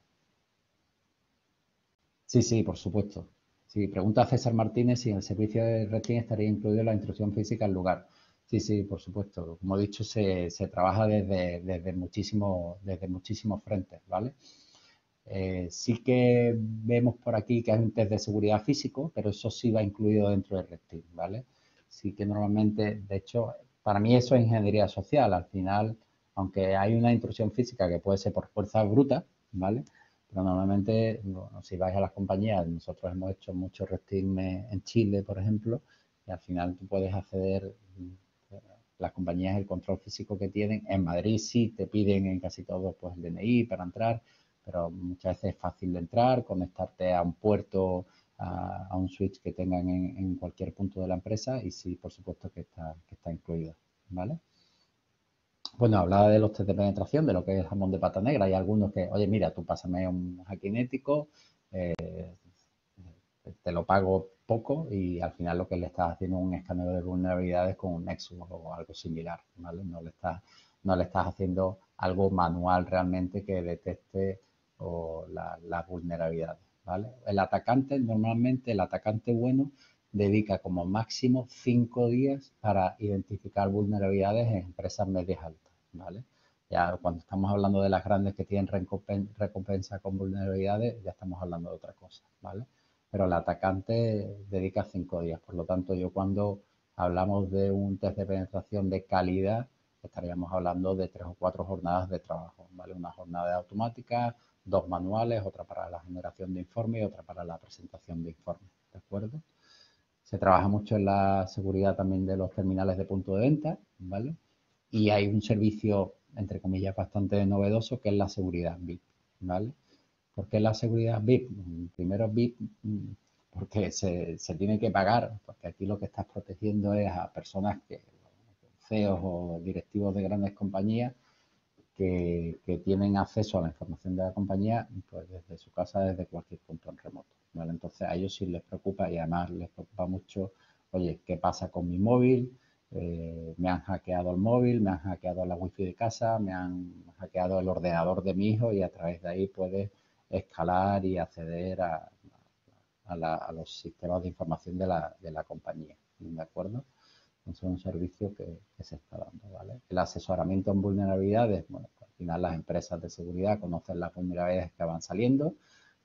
[SPEAKER 1] Sí, sí, por supuesto. Sí, pregunta a César Martínez si en el servicio de Red estaría incluido la intrusión física al lugar. Sí, sí, por supuesto. Como he dicho, se, se trabaja desde, desde, muchísimo, desde muchísimos frentes, ¿vale? Eh, sí que vemos por aquí que hay un test de seguridad físico, pero eso sí va incluido dentro del Red Team, ¿vale? Sí que normalmente, de hecho, para mí eso es ingeniería social. Al final, aunque hay una intrusión física que puede ser por fuerza bruta, ¿vale? Pero normalmente, bueno, si vais a las compañías, nosotros hemos hecho muchos Red Team en Chile, por ejemplo, y al final tú puedes acceder, las compañías, el control físico que tienen. En Madrid sí te piden en casi todo pues el D N I para entrar, pero muchas veces es fácil de entrar, conectarte a un puerto, a, a un switch que tengan en, en, cualquier punto de la empresa y sí, por supuesto que está, que está incluido, ¿vale? Bueno, hablaba de los test de penetración, de lo que es jamón de pata negra. Hay algunos que, oye, mira, tú pásame un hackinético, eh, te lo pago poco y al final lo que le estás haciendo es un escaneo de vulnerabilidades con un Nexus o algo similar, ¿vale? No le estás, no le estás haciendo algo manual realmente que detecte o la, las vulnerabilidades, ¿vale? El atacante, normalmente el atacante bueno dedica como máximo cinco días para identificar vulnerabilidades en empresas medias altas, ¿vale? Ya cuando estamos hablando de las grandes que tienen recompensa con vulnerabilidades, ya estamos hablando de otra cosa, ¿vale? Pero el atacante dedica cinco días. Por lo tanto, yo cuando hablamos de un test de penetración de calidad, estaríamos hablando de tres o cuatro jornadas de trabajo, ¿vale? Una jornada de automática, dos manuales, otra para la generación de informes y otra para la presentación de informes, ¿de acuerdo? Se trabaja mucho en la seguridad también de los terminales de punto de venta, ¿vale? Y hay un servicio, entre comillas, bastante novedoso que es la seguridad V I P, ¿vale? ¿Por qué la seguridad V I P? Primero V I P porque se, se tiene que pagar, porque aquí lo que estás protegiendo es a personas que, C E Os o directivos de grandes compañías que, que tienen acceso a la información de la compañía pues desde su casa, desde cualquier punto en remoto, ¿vale? Entonces a ellos sí les preocupa y además les preocupa mucho, oye, ¿qué pasa con mi móvil? Eh, me han hackeado el móvil, me han hackeado la wifi de casa, me han hackeado el ordenador de mi hijo y a través de ahí puedes escalar y acceder a, a, la, a los sistemas de información de la, de la compañía, ¿de acuerdo? Entonces es un servicio que, que se está dando, ¿vale? El asesoramiento en vulnerabilidades, bueno, pues al final las empresas de seguridad conocen las vulnerabilidades que van saliendo,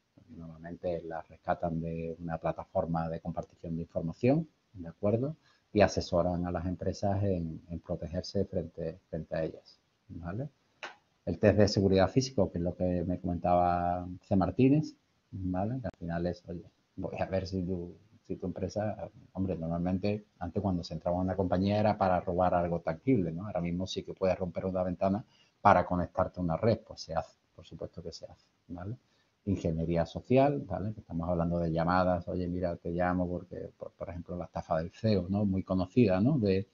[SPEAKER 1] normalmente las rescatan de una plataforma de compartición de información, ¿de acuerdo? y asesoran a las empresas en, en protegerse frente, frente a ellas, ¿vale? El test de seguridad físico, que es lo que me comentaba C. Martínez, ¿vale? Que al final es, oye, voy a ver si tu, si tu empresa, hombre, normalmente antes cuando se entraba en una compañía era para robar algo tangible, ¿no? Ahora mismo sí que puedes romper una ventana para conectarte a una red, pues se hace, por supuesto que se hace, ¿vale? Ingeniería social, ¿vale? Que estamos hablando de llamadas, oye, mira, te llamo porque, por, por ejemplo, la estafa del C E O, ¿no? Muy conocida, ¿no? De,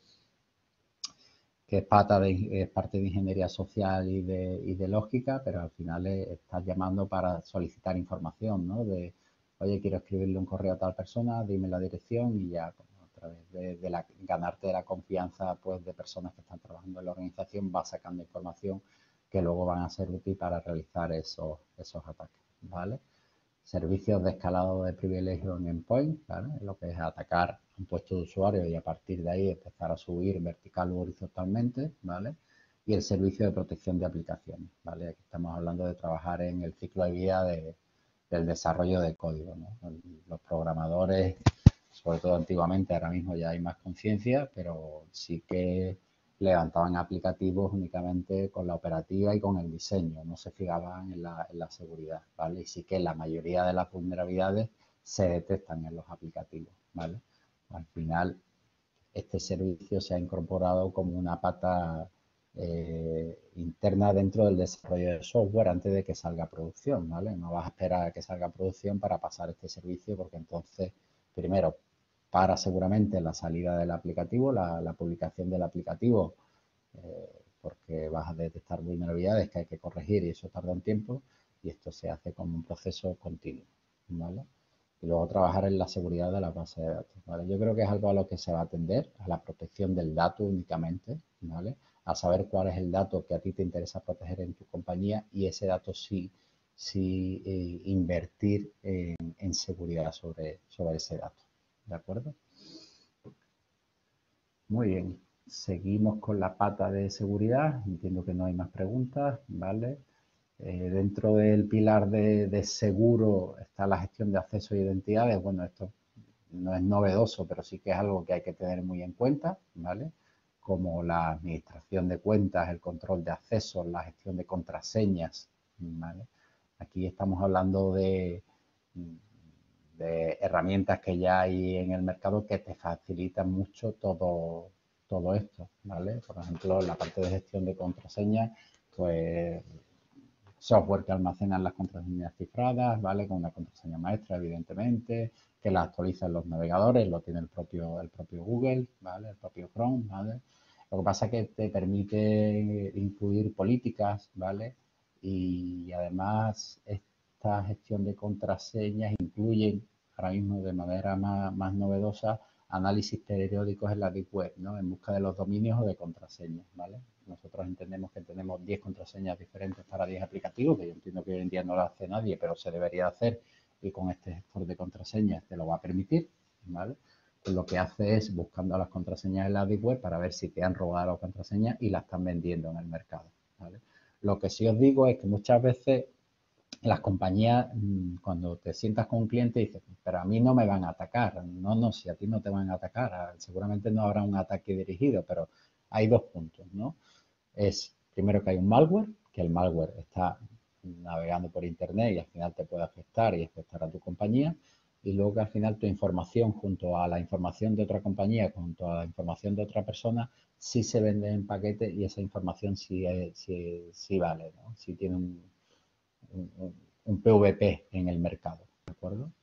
[SPEAKER 1] que es, pata de, es parte de ingeniería social y de, y de lógica, pero al final es, estás llamando para solicitar información, ¿no? De, oye, quiero escribirle un correo a tal persona, dime la dirección y ya, pues, a través de, de la, ganarte la confianza, pues, de personas que están trabajando en la organización, vas sacando información que luego van a ser útil para realizar esos, esos ataques, ¿vale? Servicios de escalado de privilegio en endpoint, ¿vale? Lo que es atacar un puesto de usuario y a partir de ahí empezar a subir vertical u horizontalmente, ¿vale? Y el servicio de protección de aplicaciones, ¿vale? Aquí estamos hablando de trabajar en el ciclo de vida de, del desarrollo de código, ¿no? Los programadores, sobre todo antiguamente, ahora mismo ya hay más conciencia, pero sí que levantaban aplicativos únicamente con la operativa y con el diseño, no se fijaban en la, en la seguridad, ¿vale? Y sí que la mayoría de las vulnerabilidades se detectan en los aplicativos, ¿vale? Al final, este servicio se ha incorporado como una pata eh, interna dentro del desarrollo de software antes de que salga a producción, ¿vale? No vas a esperar a que salga a producción para pasar este servicio porque entonces, primero, para seguramente la salida del aplicativo, la, la publicación del aplicativo, eh, porque vas a detectar vulnerabilidades que hay que corregir y eso tarda un tiempo y esto se hace como un proceso continuo, ¿vale? Y luego trabajar en la seguridad de la base de datos, ¿vale? Yo creo que es algo a lo que se va a atender, a la protección del dato únicamente, ¿vale? A saber cuál es el dato que a ti te interesa proteger en tu compañía y ese dato sí, sí eh, invertir en, en seguridad sobre, sobre ese dato, ¿de acuerdo? Muy bien, seguimos con la pata de seguridad, entiendo que no hay más preguntas, ¿vale? Eh, dentro del pilar de, de seguro está la gestión de acceso e identidades. Bueno, esto no es novedoso, pero sí que es algo que hay que tener muy en cuenta, ¿vale? Como la administración de cuentas, el control de accesos, la gestión de contraseñas, ¿vale? Aquí estamos hablando de, de herramientas que ya hay en el mercado que te facilitan mucho todo, todo esto, ¿vale? Por ejemplo, la parte de gestión de contraseñas, pues software que almacena las contraseñas cifradas, ¿vale? Con una contraseña maestra, evidentemente, que la actualiza en los navegadores, lo tiene el propio, el propio Google, ¿vale? El propio Chrome, ¿vale? Lo que pasa es que te permite incluir políticas, ¿vale? Y además esta gestión de contraseñas incluye ahora mismo de manera más, más novedosa análisis periódicos en la Deep Web, ¿no? En busca de los dominios o de contraseñas, ¿vale? Nosotros entendemos que tenemos diez contraseñas diferentes para diez aplicativos, que yo entiendo que hoy en día no lo hace nadie, pero se debería hacer y con este gestor de contraseñas te lo va a permitir, ¿vale? Pues lo que hace es buscando las contraseñas en la Deep Web para ver si te han robado las contraseñas y las están vendiendo en el mercado, ¿vale? Lo que sí os digo es que muchas veces las compañías, cuando te sientas con un cliente, dices, pero a mí no me van a atacar. No, no, si a ti no te van a atacar, seguramente no habrá un ataque dirigido, pero hay dos puntos, ¿no? Es primero que hay un malware, que el malware está navegando por internet y al final te puede afectar y afectar a tu compañía. Y luego que al final tu información junto a la información de otra compañía, junto a la información de otra persona, sí se vende en paquete y esa información sí, sí, sí vale, ¿no? Sí tiene un, un, un P V P en el mercado, ¿de acuerdo?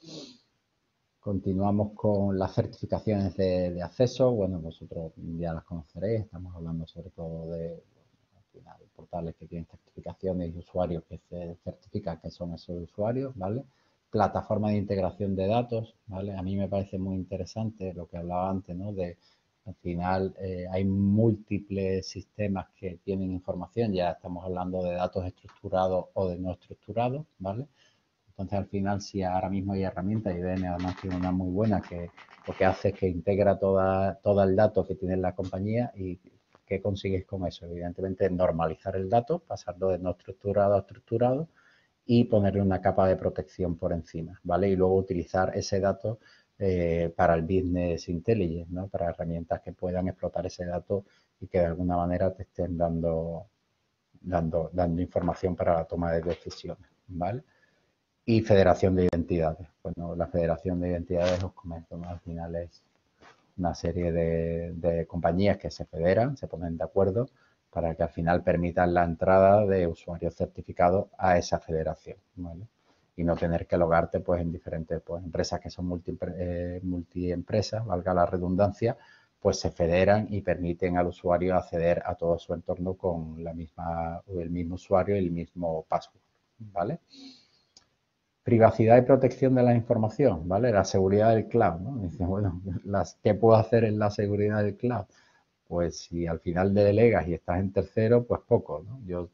[SPEAKER 1] Continuamos con las certificaciones de, de acceso. Bueno, vosotros ya las conoceréis, estamos hablando sobre todo de, al final, portales que tienen certificaciones y usuarios que se certifican que son esos usuarios, ¿vale? Plataforma de integración de datos, ¿vale? A mí me parece muy interesante lo que hablaba antes, ¿no? De, al final eh, hay múltiples sistemas que tienen información, ya estamos hablando de datos estructurados o de no estructurados, ¿vale? Entonces, al final, si ahora mismo hay herramientas, y I B M además tiene una muy buena que lo que hace es que integra toda, todo el dato que tiene la compañía y ¿qué consigues con eso? Evidentemente, normalizar el dato, pasarlo de no estructurado a estructurado y ponerle una capa de protección por encima, ¿vale? Y luego utilizar ese dato eh, para el business intelligence, ¿no? Para herramientas que puedan explotar ese dato y que de alguna manera te estén dando, dando, dando información para la toma de decisiones, ¿vale? Y federación de identidades. Bueno, la federación de identidades, os comento, ¿no? Al final es una serie de, de compañías que se federan, se ponen de acuerdo para que al final permitan la entrada de usuarios certificados a esa federación, ¿vale? Y no tener que logarte pues en diferentes pues, empresas que son multi, eh, multiempresas, valga la redundancia, pues se federan y permiten al usuario acceder a todo su entorno con la misma, el mismo usuario y el mismo password, ¿vale? Privacidad y protección de la información, ¿vale? La seguridad del cloud, ¿no? Dice, bueno, las, ¿qué puedo hacer en la seguridad del cloud? Pues si al final delegas y estás en tercero, pues poco, ¿no? Yo,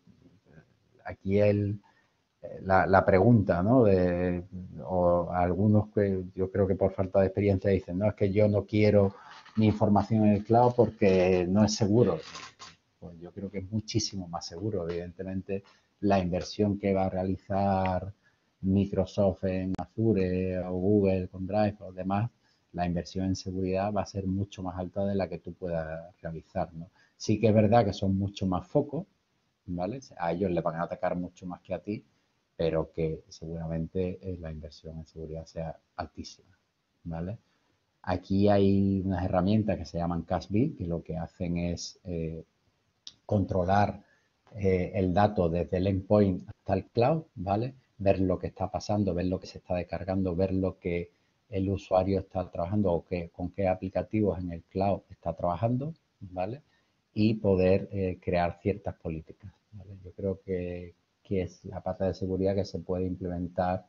[SPEAKER 1] aquí el, la, la pregunta, ¿no? De, o algunos que yo creo que por falta de experiencia dicen, no, es que yo no quiero mi información en el cloud porque no es seguro. Pues yo creo que es muchísimo más seguro. Evidentemente, la inversión que va a realizar Microsoft en Azure o Google con Drive o demás, la inversión en seguridad va a ser mucho más alta de la que tú puedas realizar, ¿no? Sí que es verdad que son mucho más focos, ¿vale? A ellos les van a atacar mucho más que a ti, pero que seguramente eh, la inversión en seguridad sea altísima, ¿vale? Aquí hay unas herramientas que se llaman CASB, que lo que hacen es eh, controlar eh, el dato desde el endpoint hasta el cloud, ¿vale? Ver lo que está pasando, ver lo que se está descargando, ver lo que el usuario está trabajando o que, con qué aplicativos en el cloud está trabajando, ¿vale? Y poder eh, crear ciertas políticas, ¿vale? Yo creo que, que, es la parte de seguridad que se puede implementar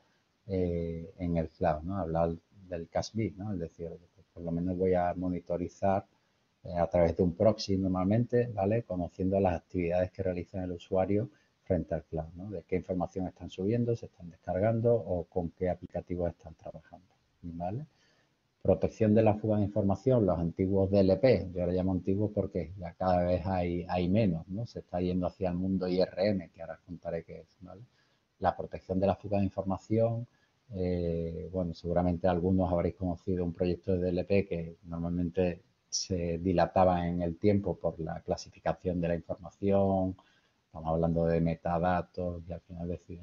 [SPEAKER 1] eh, en el cloud, ¿no? Hablar del CASB, ¿no? Es decir, por lo menos voy a monitorizar eh, a través de un proxy normalmente, ¿vale? Conociendo las actividades que realiza el usuario frente al cloud, ¿no? De qué información están subiendo, se están descargando o con qué aplicativos están trabajando, ¿vale? Protección de la fuga de información, los antiguos D L P, yo ahora llamo antiguos porque ya cada vez hay, hay menos, ¿no? Se está yendo hacia el mundo I R M, que ahora os contaré qué es, ¿vale? La protección de la fuga de información, eh, bueno, seguramente algunos habréis conocido un proyecto de D L P que normalmente se dilataba en el tiempo por la clasificación de la información, estamos hablando de metadatos y al final decir,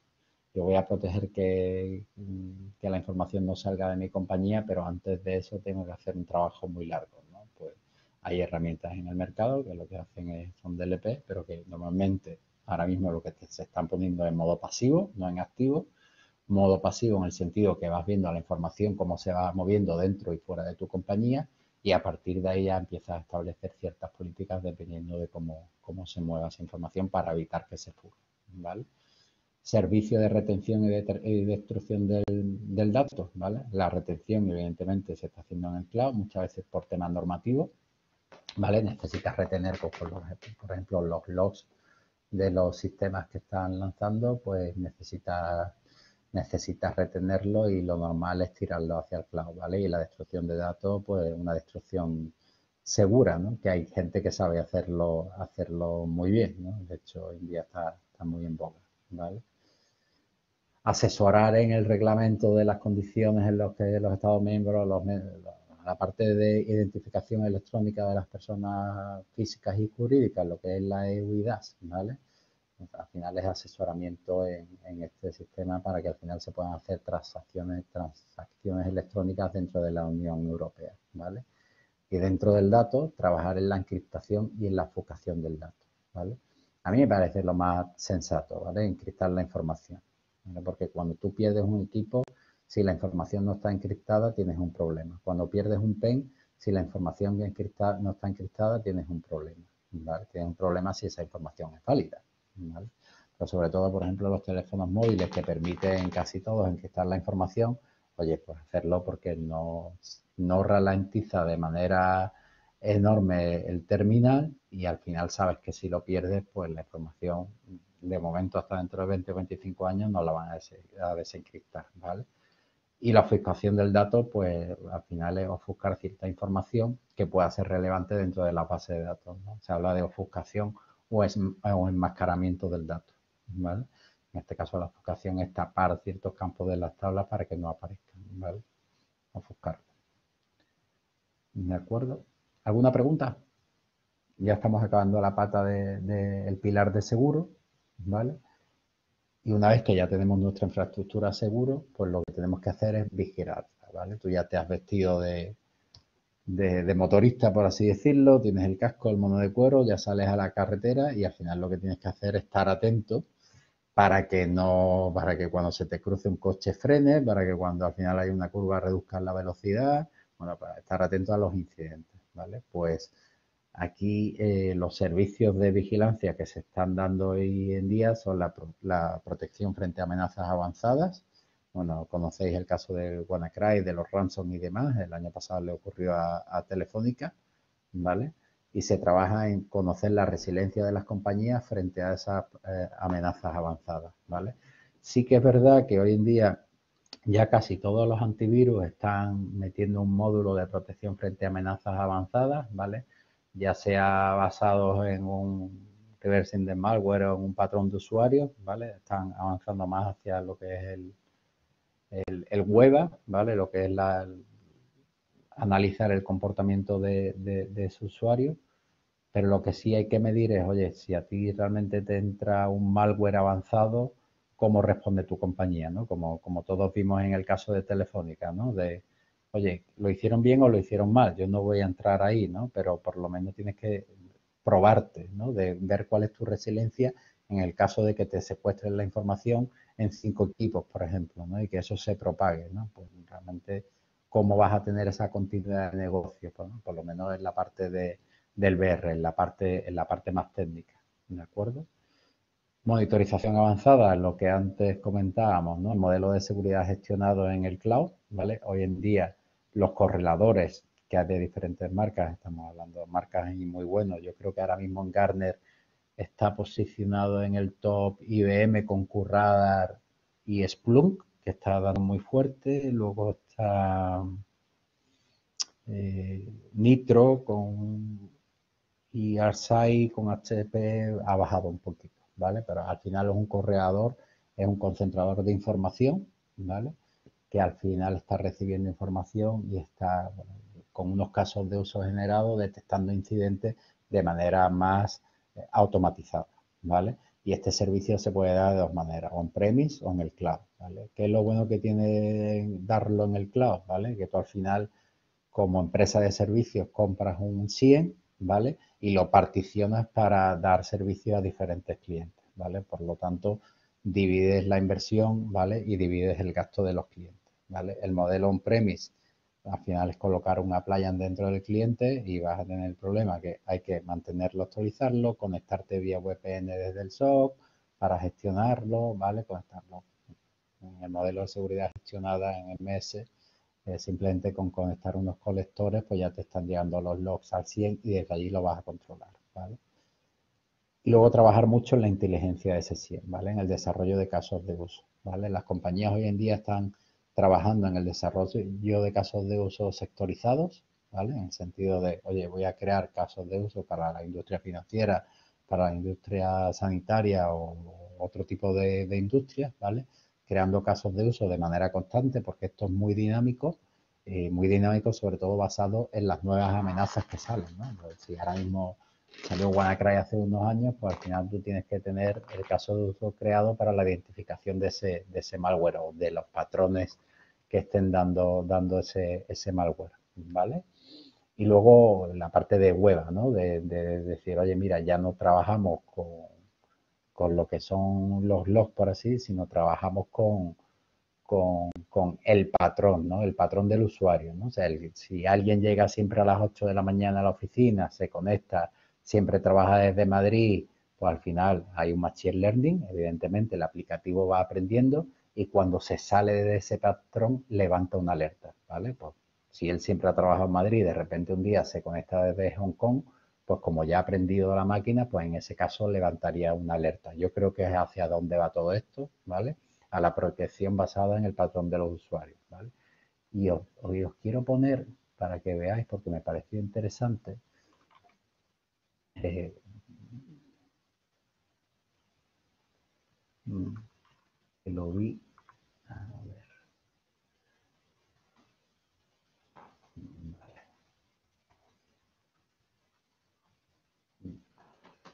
[SPEAKER 1] yo voy a proteger que, que la información no salga de mi compañía, pero antes de eso tengo que hacer un trabajo muy largo, ¿no? Pues hay herramientas en el mercado que lo que hacen es, son D L P, pero que normalmente ahora mismo lo que te, se están poniendo en modo pasivo, no en activo. Modo pasivo en el sentido que vas viendo la información cómo se va moviendo dentro y fuera de tu compañía y a partir de ahí ya empiezas a establecer ciertas políticas dependiendo de cómo, cómo se mueva esa información para evitar que se fugue, ¿vale? Servicio de retención y, de, y destrucción del, del dato, ¿vale? La retención evidentemente se está haciendo en el cloud, muchas veces por temas normativos, ¿vale? Necesitas retener, pues, por, los, por ejemplo, los logs de los sistemas que están lanzando, pues necesitas necesitas retenerlo y lo normal es tirarlo hacia el cloud, ¿vale? Y la destrucción de datos, pues una destrucción segura, ¿no? Que hay gente que sabe hacerlo, hacerlo muy bien, ¿no? De hecho, hoy en día está, está muy en boga, ¿vale? Asesorar en el reglamento de las condiciones en las que los Estados miembros, los, la parte de identificación electrónica de las personas físicas y jurídicas, lo que es la E U I D A S, ¿vale? Al final es asesoramiento en, en este sistema para que al final se puedan hacer transacciones, transacciones electrónicas dentro de la Unión Europea, ¿vale? Y dentro del dato, trabajar en la encriptación y en la obfuscación del dato, ¿vale? A mí me parece lo más sensato, ¿vale? Encriptar la información, ¿vale? Porque cuando tú pierdes un equipo, si la información no está encriptada, tienes un problema. Cuando pierdes un pen, si la información no está encriptada, tienes un problema, ¿vale? Tienes un problema si esa información es válida, ¿vale? Pero sobre todo, por ejemplo, los teléfonos móviles que permiten casi todos encriptar la información, oye, pues hacerlo porque no, no ralentiza de manera enorme el terminal y al final sabes que si lo pierdes, pues la información de momento hasta dentro de veinte o veinticinco años no la van a, des a desencriptar, ¿vale? Y la obfuscación del dato, pues al final es ofuscar cierta información que pueda ser relevante dentro de la base de datos, ¿no? Se habla de ofuscación o, es, o enmascaramiento del dato, ¿vale? En este caso la ofuscación es tapar ciertos campos de las tablas para que no aparezcan, ¿vale? ofuscarlo. ¿De acuerdo? ¿Alguna pregunta? Ya estamos acabando la pata del de, de pilar de seguro, ¿vale? Y una vez que ya tenemos nuestra infraestructura seguro, pues lo que tenemos que hacer es vigilar, ¿vale? Tú ya te has vestido de, de, de motorista, por así decirlo, tienes el casco, el mono de cuero, ya sales a la carretera y al final lo que tienes que hacer es estar atento para que no, para que cuando se te cruce un coche frene, para que cuando al final hay una curva reduzcas la velocidad, bueno, para estar atento a los incidentes, ¿vale? Pues aquí eh, los servicios de vigilancia que se están dando hoy en día son la, la protección frente a amenazas avanzadas. Bueno, conocéis el caso del WannaCry, de los ransom y demás. El año pasado le ocurrió a, a Telefónica, ¿vale? Y se trabaja en conocer la resiliencia de las compañías frente a esas eh, amenazas avanzadas, ¿vale? Sí que es verdad que hoy en día ya casi todos los antivirus están metiendo un módulo de protección frente a amenazas avanzadas, ¿vale? Ya sea basados en un reversing de malware o en un patrón de usuario, ¿vale? Están avanzando más hacia lo que es el, el, el web, ¿vale? Lo que es la, el, analizar el comportamiento de, de, de su usuario. Pero lo que sí hay que medir es, oye, si a ti realmente te entra un malware avanzado, ¿cómo responde tu compañía? ¿No? Como, como todos vimos en el caso de Telefónica, ¿no? De, oye, ¿lo hicieron bien o lo hicieron mal? Yo no voy a entrar ahí, ¿no? Pero por lo menos tienes que probarte, ¿no? De ver cuál es tu resiliencia en el caso de que te secuestren la información en cinco equipos, por ejemplo, ¿no? Y que eso se propague, ¿no? Pues realmente, ¿cómo vas a tener esa continuidad de negocio? Pues, ¿no? Por lo menos en la parte de del V R, en la parte, en la parte más técnica, ¿de acuerdo? Monitorización avanzada, lo que antes comentábamos, ¿no? El modelo de seguridad gestionado en el cloud, ¿vale? Hoy en día los correladores que hay de diferentes marcas, estamos hablando de marcas muy buenos, yo creo que ahora mismo en Gartner está posicionado en el top I B M con QRadar y Splunk, que está dando muy fuerte, luego está eh, Nitro con y Arcai con H P ha bajado un poquito, ¿vale? Pero al final es un correador, es un concentrador de información, ¿vale? Que al final está recibiendo información y está bueno, con unos casos de uso generado detectando incidentes de manera más eh, automatizada, ¿vale? Y este servicio se puede dar de dos maneras, on-premise o en el cloud, ¿vale? ¿Qué es lo bueno que tiene darlo en el cloud, ¿vale? Que tú al final como empresa de servicios compras un cien, ¿vale? Y lo particionas para dar servicio a diferentes clientes, ¿vale? Por lo tanto, divides la inversión, ¿vale? Y divides el gasto de los clientes, ¿vale? El modelo on-premise, al final es colocar una appliance dentro del cliente y vas a tener el problema que hay que mantenerlo, actualizarlo, conectarte vía V P N desde el S O C para gestionarlo, ¿vale? Conectarlo. En el modelo de seguridad gestionada en M S, eh, simplemente con conectar unos colectores, pues ya te están llegando los logs al cien y desde allí lo vas a controlar, ¿vale? Y luego trabajar mucho en la inteligencia de ese cien, ¿vale? En el desarrollo de casos de uso, ¿vale? Las compañías hoy en día están trabajando en el desarrollo de casos de uso sectorizados, ¿vale? En el sentido de, oye, voy a crear casos de uso para la industria financiera, para la industria sanitaria o otro tipo de, de industrias, ¿vale? Creando casos de uso de manera constante porque esto es muy dinámico, eh, muy dinámico sobre todo basado en las nuevas amenazas que salen, ¿no? Pues si ahora mismo salió WannaCry hace unos años, pues al final tú tienes que tener el caso de uso creado para la identificación de ese, de ese malware o de los patrones que estén dando, dando ese, ese malware, ¿vale? Y luego la parte de web, ¿no? De, de decir, oye, mira, ya no trabajamos con, con lo que son los logs, por así, sino trabajamos con, con, con, el patrón, ¿no? El patrón del usuario, ¿no? O sea, el, si alguien llega siempre a las ocho de la mañana a la oficina, se conecta, siempre trabaja desde Madrid, pues al final hay un machine learning, evidentemente el aplicativo va aprendiendo y cuando se sale de ese patrón levanta una alerta, ¿vale? Pues si él siempre ha trabajado en Madrid y de repente un día se conecta desde Hong Kong, pues como ya ha aprendido la máquina, pues en ese caso levantaría una alerta. Yo creo que es hacia dónde va todo esto, ¿vale? A la protección basada en el patrón de los usuarios, ¿vale? Y os, os quiero poner, para que veáis, porque me pareció interesante, eh, que lo vi, a ver,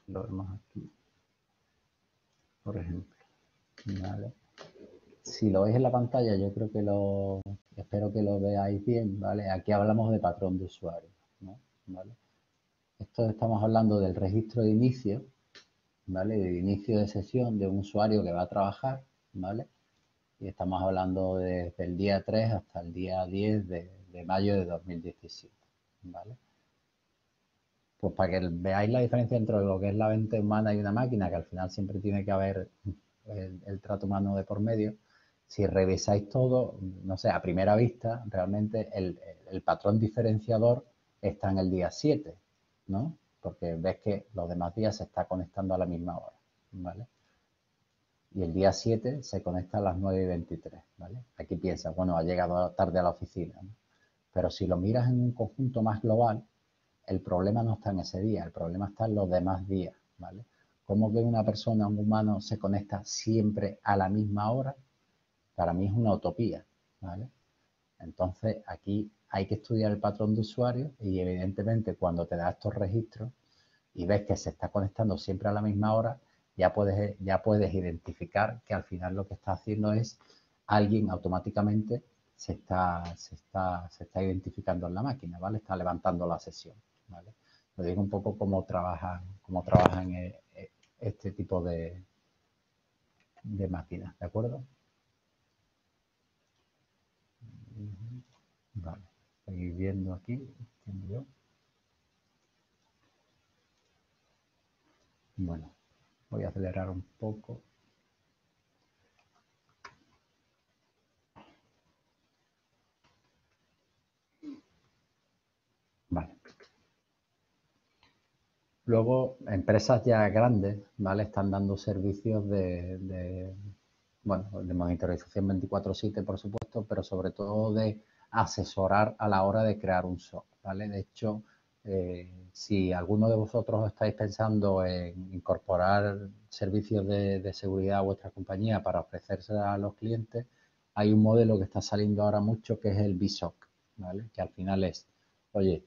[SPEAKER 1] Lo vemos aquí, por ejemplo. ¿Vale? Si lo veis en la pantalla, yo creo que lo, espero que lo veáis bien, ¿vale? Aquí hablamos de patrón de usuario, ¿no? ¿Vale? Esto estamos hablando del registro de inicio, ¿vale? De inicio de sesión de un usuario que va a trabajar, ¿vale? Y estamos hablando desde el día tres hasta el día diez de, de mayo de dos mil diecisiete, ¿vale? Pues para que veáis la diferencia entre lo que es la mente humana y una máquina, que al final siempre tiene que haber el, el trato humano de por medio, si revisáis todo, no sé, a primera vista, realmente el, el patrón diferenciador está en el día siete, ¿no? Porque ves que los demás días se está conectando a la misma hora, ¿vale? Y el día siete se conecta a las nueve y veintitrés, ¿vale? Aquí piensas, bueno, ha llegado tarde a la oficina, ¿no? Pero si lo miras en un conjunto más global, el problema no está en ese día, el problema está en los demás días, ¿vale? ¿Cómo que una persona, un humano, se conecta siempre a la misma hora? Para mí es una utopía, ¿vale? Entonces, aquí hay que estudiar el patrón de usuario y evidentemente cuando te da estos registros y ves que se está conectando siempre a la misma hora, ya puedes, ya puedes identificar que al final lo que está haciendo es alguien automáticamente se está, se está, se está identificando en la máquina, ¿vale? Está levantando la sesión, ¿vale? Lo digo un poco cómo trabajan, cómo trabajan eh, eh, este tipo de, de máquinas, ¿de acuerdo? Vale, seguir viendo aquí, entiendo yo. Bueno, voy a acelerar un poco. Vale. Luego, empresas ya grandes, ¿vale? Están dando servicios de, de, bueno, de monitorización veinticuatro siete, por supuesto, pero sobre todo de asesorar a la hora de crear un S O C, ¿vale? De hecho, eh, si alguno de vosotros estáis pensando en incorporar servicios de, de seguridad a vuestra compañía para ofrecerse a los clientes, hay un modelo que está saliendo ahora mucho que es el B I S O C, ¿vale? Que al final es, oye,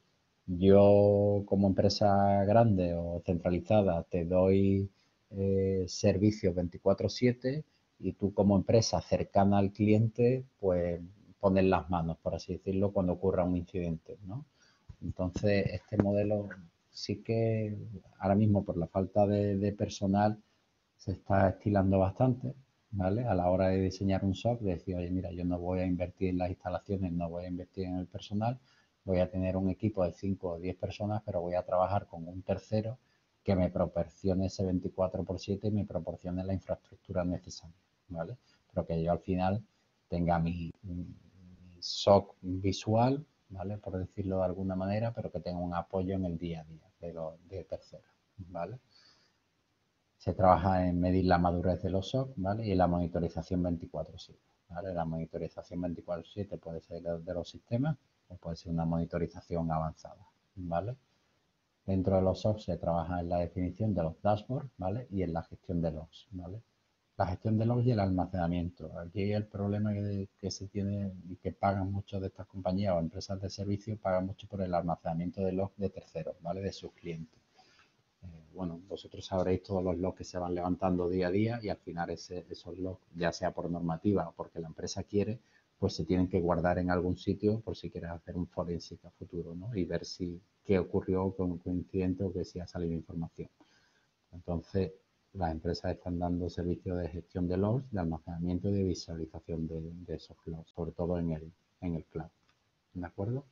[SPEAKER 1] yo como empresa grande o centralizada te doy eh, servicios veinticuatro siete y tú como empresa cercana al cliente, pues pones las manos, por así decirlo, cuando ocurra un incidente, ¿no? Entonces, este modelo sí que ahora mismo por la falta de, de personal se está estilando bastante, ¿vale? A la hora de diseñar un S O C, decir, oye, mira, yo no voy a invertir en las instalaciones, no voy a invertir en el personal, voy a tener un equipo de cinco o diez personas, pero voy a trabajar con un tercero que me proporcione ese veinticuatro por siete y me proporcione la infraestructura necesaria, ¿vale? Pero que yo al final tenga mi, mi S O C visual, ¿vale? Por decirlo de alguna manera, pero que tenga un apoyo en el día a día de, los de terceros, ¿vale? Se trabaja en medir la madurez de los S O C, ¿vale? Y la monitorización veinticuatro siete, ¿vale? La monitorización veinticuatro siete puede ser de los sistemas o puede ser una monitorización avanzada, ¿vale? Dentro de los S O C se trabaja en la definición de los dashboards, ¿vale? Y en la gestión de logs, ¿vale? La gestión de logs y el almacenamiento. Aquí el problema que, que se tiene y que pagan muchas de estas compañías o empresas de servicio, pagan mucho por el almacenamiento de logs de terceros, ¿vale? De sus clientes. Eh, bueno, vosotros sabréis todos los logs que se van levantando día a día y al final ese, esos logs, ya sea por normativa o porque la empresa quiere, pues se tienen que guardar en algún sitio por si quieres hacer un forensic a futuro, ¿no? Y ver si qué ocurrió con un incidente o que si ha salido información. Entonces, las empresas están dando servicios de gestión de logs, de almacenamiento y de visualización de, de esos logs, sobre todo en el, en el cloud. ¿De acuerdo?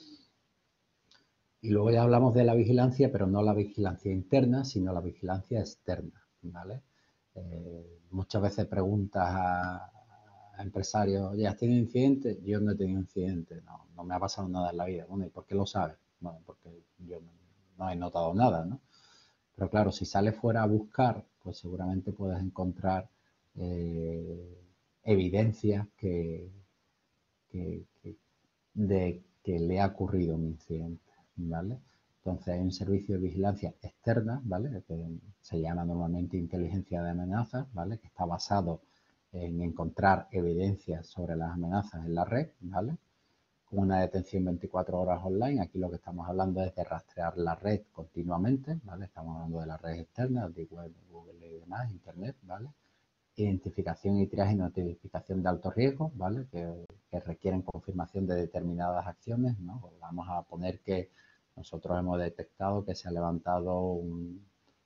[SPEAKER 1] Y luego ya hablamos de la vigilancia, pero no la vigilancia interna, sino la vigilancia externa, ¿vale? Eh, muchas veces preguntas a, a empresarios, oye, ¿has tenido incidentes? Yo no he tenido incidentes, no, no me ha pasado nada en la vida. Bueno, ¿y por qué lo sabes? Bueno, porque yo no, no he notado nada, ¿no? Pero claro, si sales fuera a buscar, pues seguramente puedes encontrar eh, evidencias que, que, que, de que le ha ocurrido un incidente, ¿vale? Entonces hay un servicio de vigilancia externa, ¿vale? Que se llama normalmente inteligencia de amenazas, ¿vale? Que está basado en encontrar evidencias sobre las amenazas en la red, ¿vale? con una detención veinticuatro horas online. Aquí lo que estamos hablando es de rastrear la red continuamente, ¿vale? Estamos hablando de las redes externas, de web, Google y demás, Internet, ¿vale? Identificación y triaje y notificación de alto riesgo, ¿vale? Que, que requieren confirmación de determinadas acciones, ¿no? Pues vamos a poner que nosotros hemos detectado que se ha levantado un,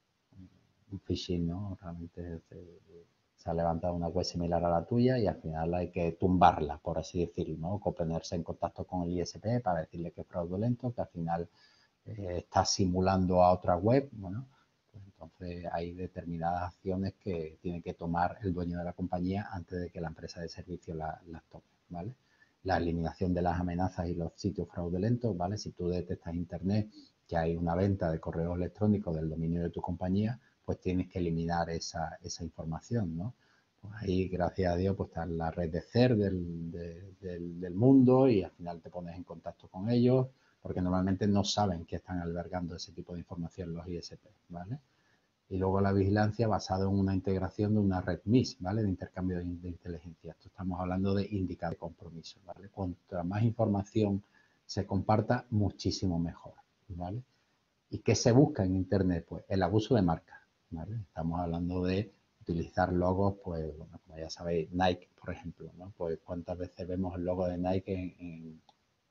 [SPEAKER 1] un phishing, ¿no? Realmente se, se ha levantado una web similar a la tuya y al final hay que tumbarla, por así decirlo, ¿no? O ponerse en contacto con el I S P para decirle que es fraudulento, que al final eh, está simulando a otra web, bueno, pues entonces hay determinadas acciones que tiene que tomar el dueño de la compañía antes de que la empresa de servicio la- las tome, ¿vale? La eliminación de las amenazas y los sitios fraudulentos, ¿vale? Si tú detectas en Internet que hay una venta de correo electrónico del dominio de tu compañía, pues tienes que eliminar esa, esa información, ¿no? Pues ahí, gracias a Dios, pues está la red de C E R del, de- del, del mundo y al final te pones en contacto con ellos, porque normalmente no saben que están albergando ese tipo de información los I S P, ¿vale? Y luego la vigilancia basada en una integración de una red M I S, ¿vale? De intercambio de, de inteligencia. Esto estamos hablando de indicador de compromiso, ¿vale? Cuanto más información se comparta, muchísimo mejor, ¿vale? ¿Y qué se busca en Internet? Pues el abuso de marca, ¿vale? Estamos hablando de utilizar logos, pues, bueno, como ya sabéis, Nike, por ejemplo, ¿no? Pues cuántas veces vemos el logo de Nike en, en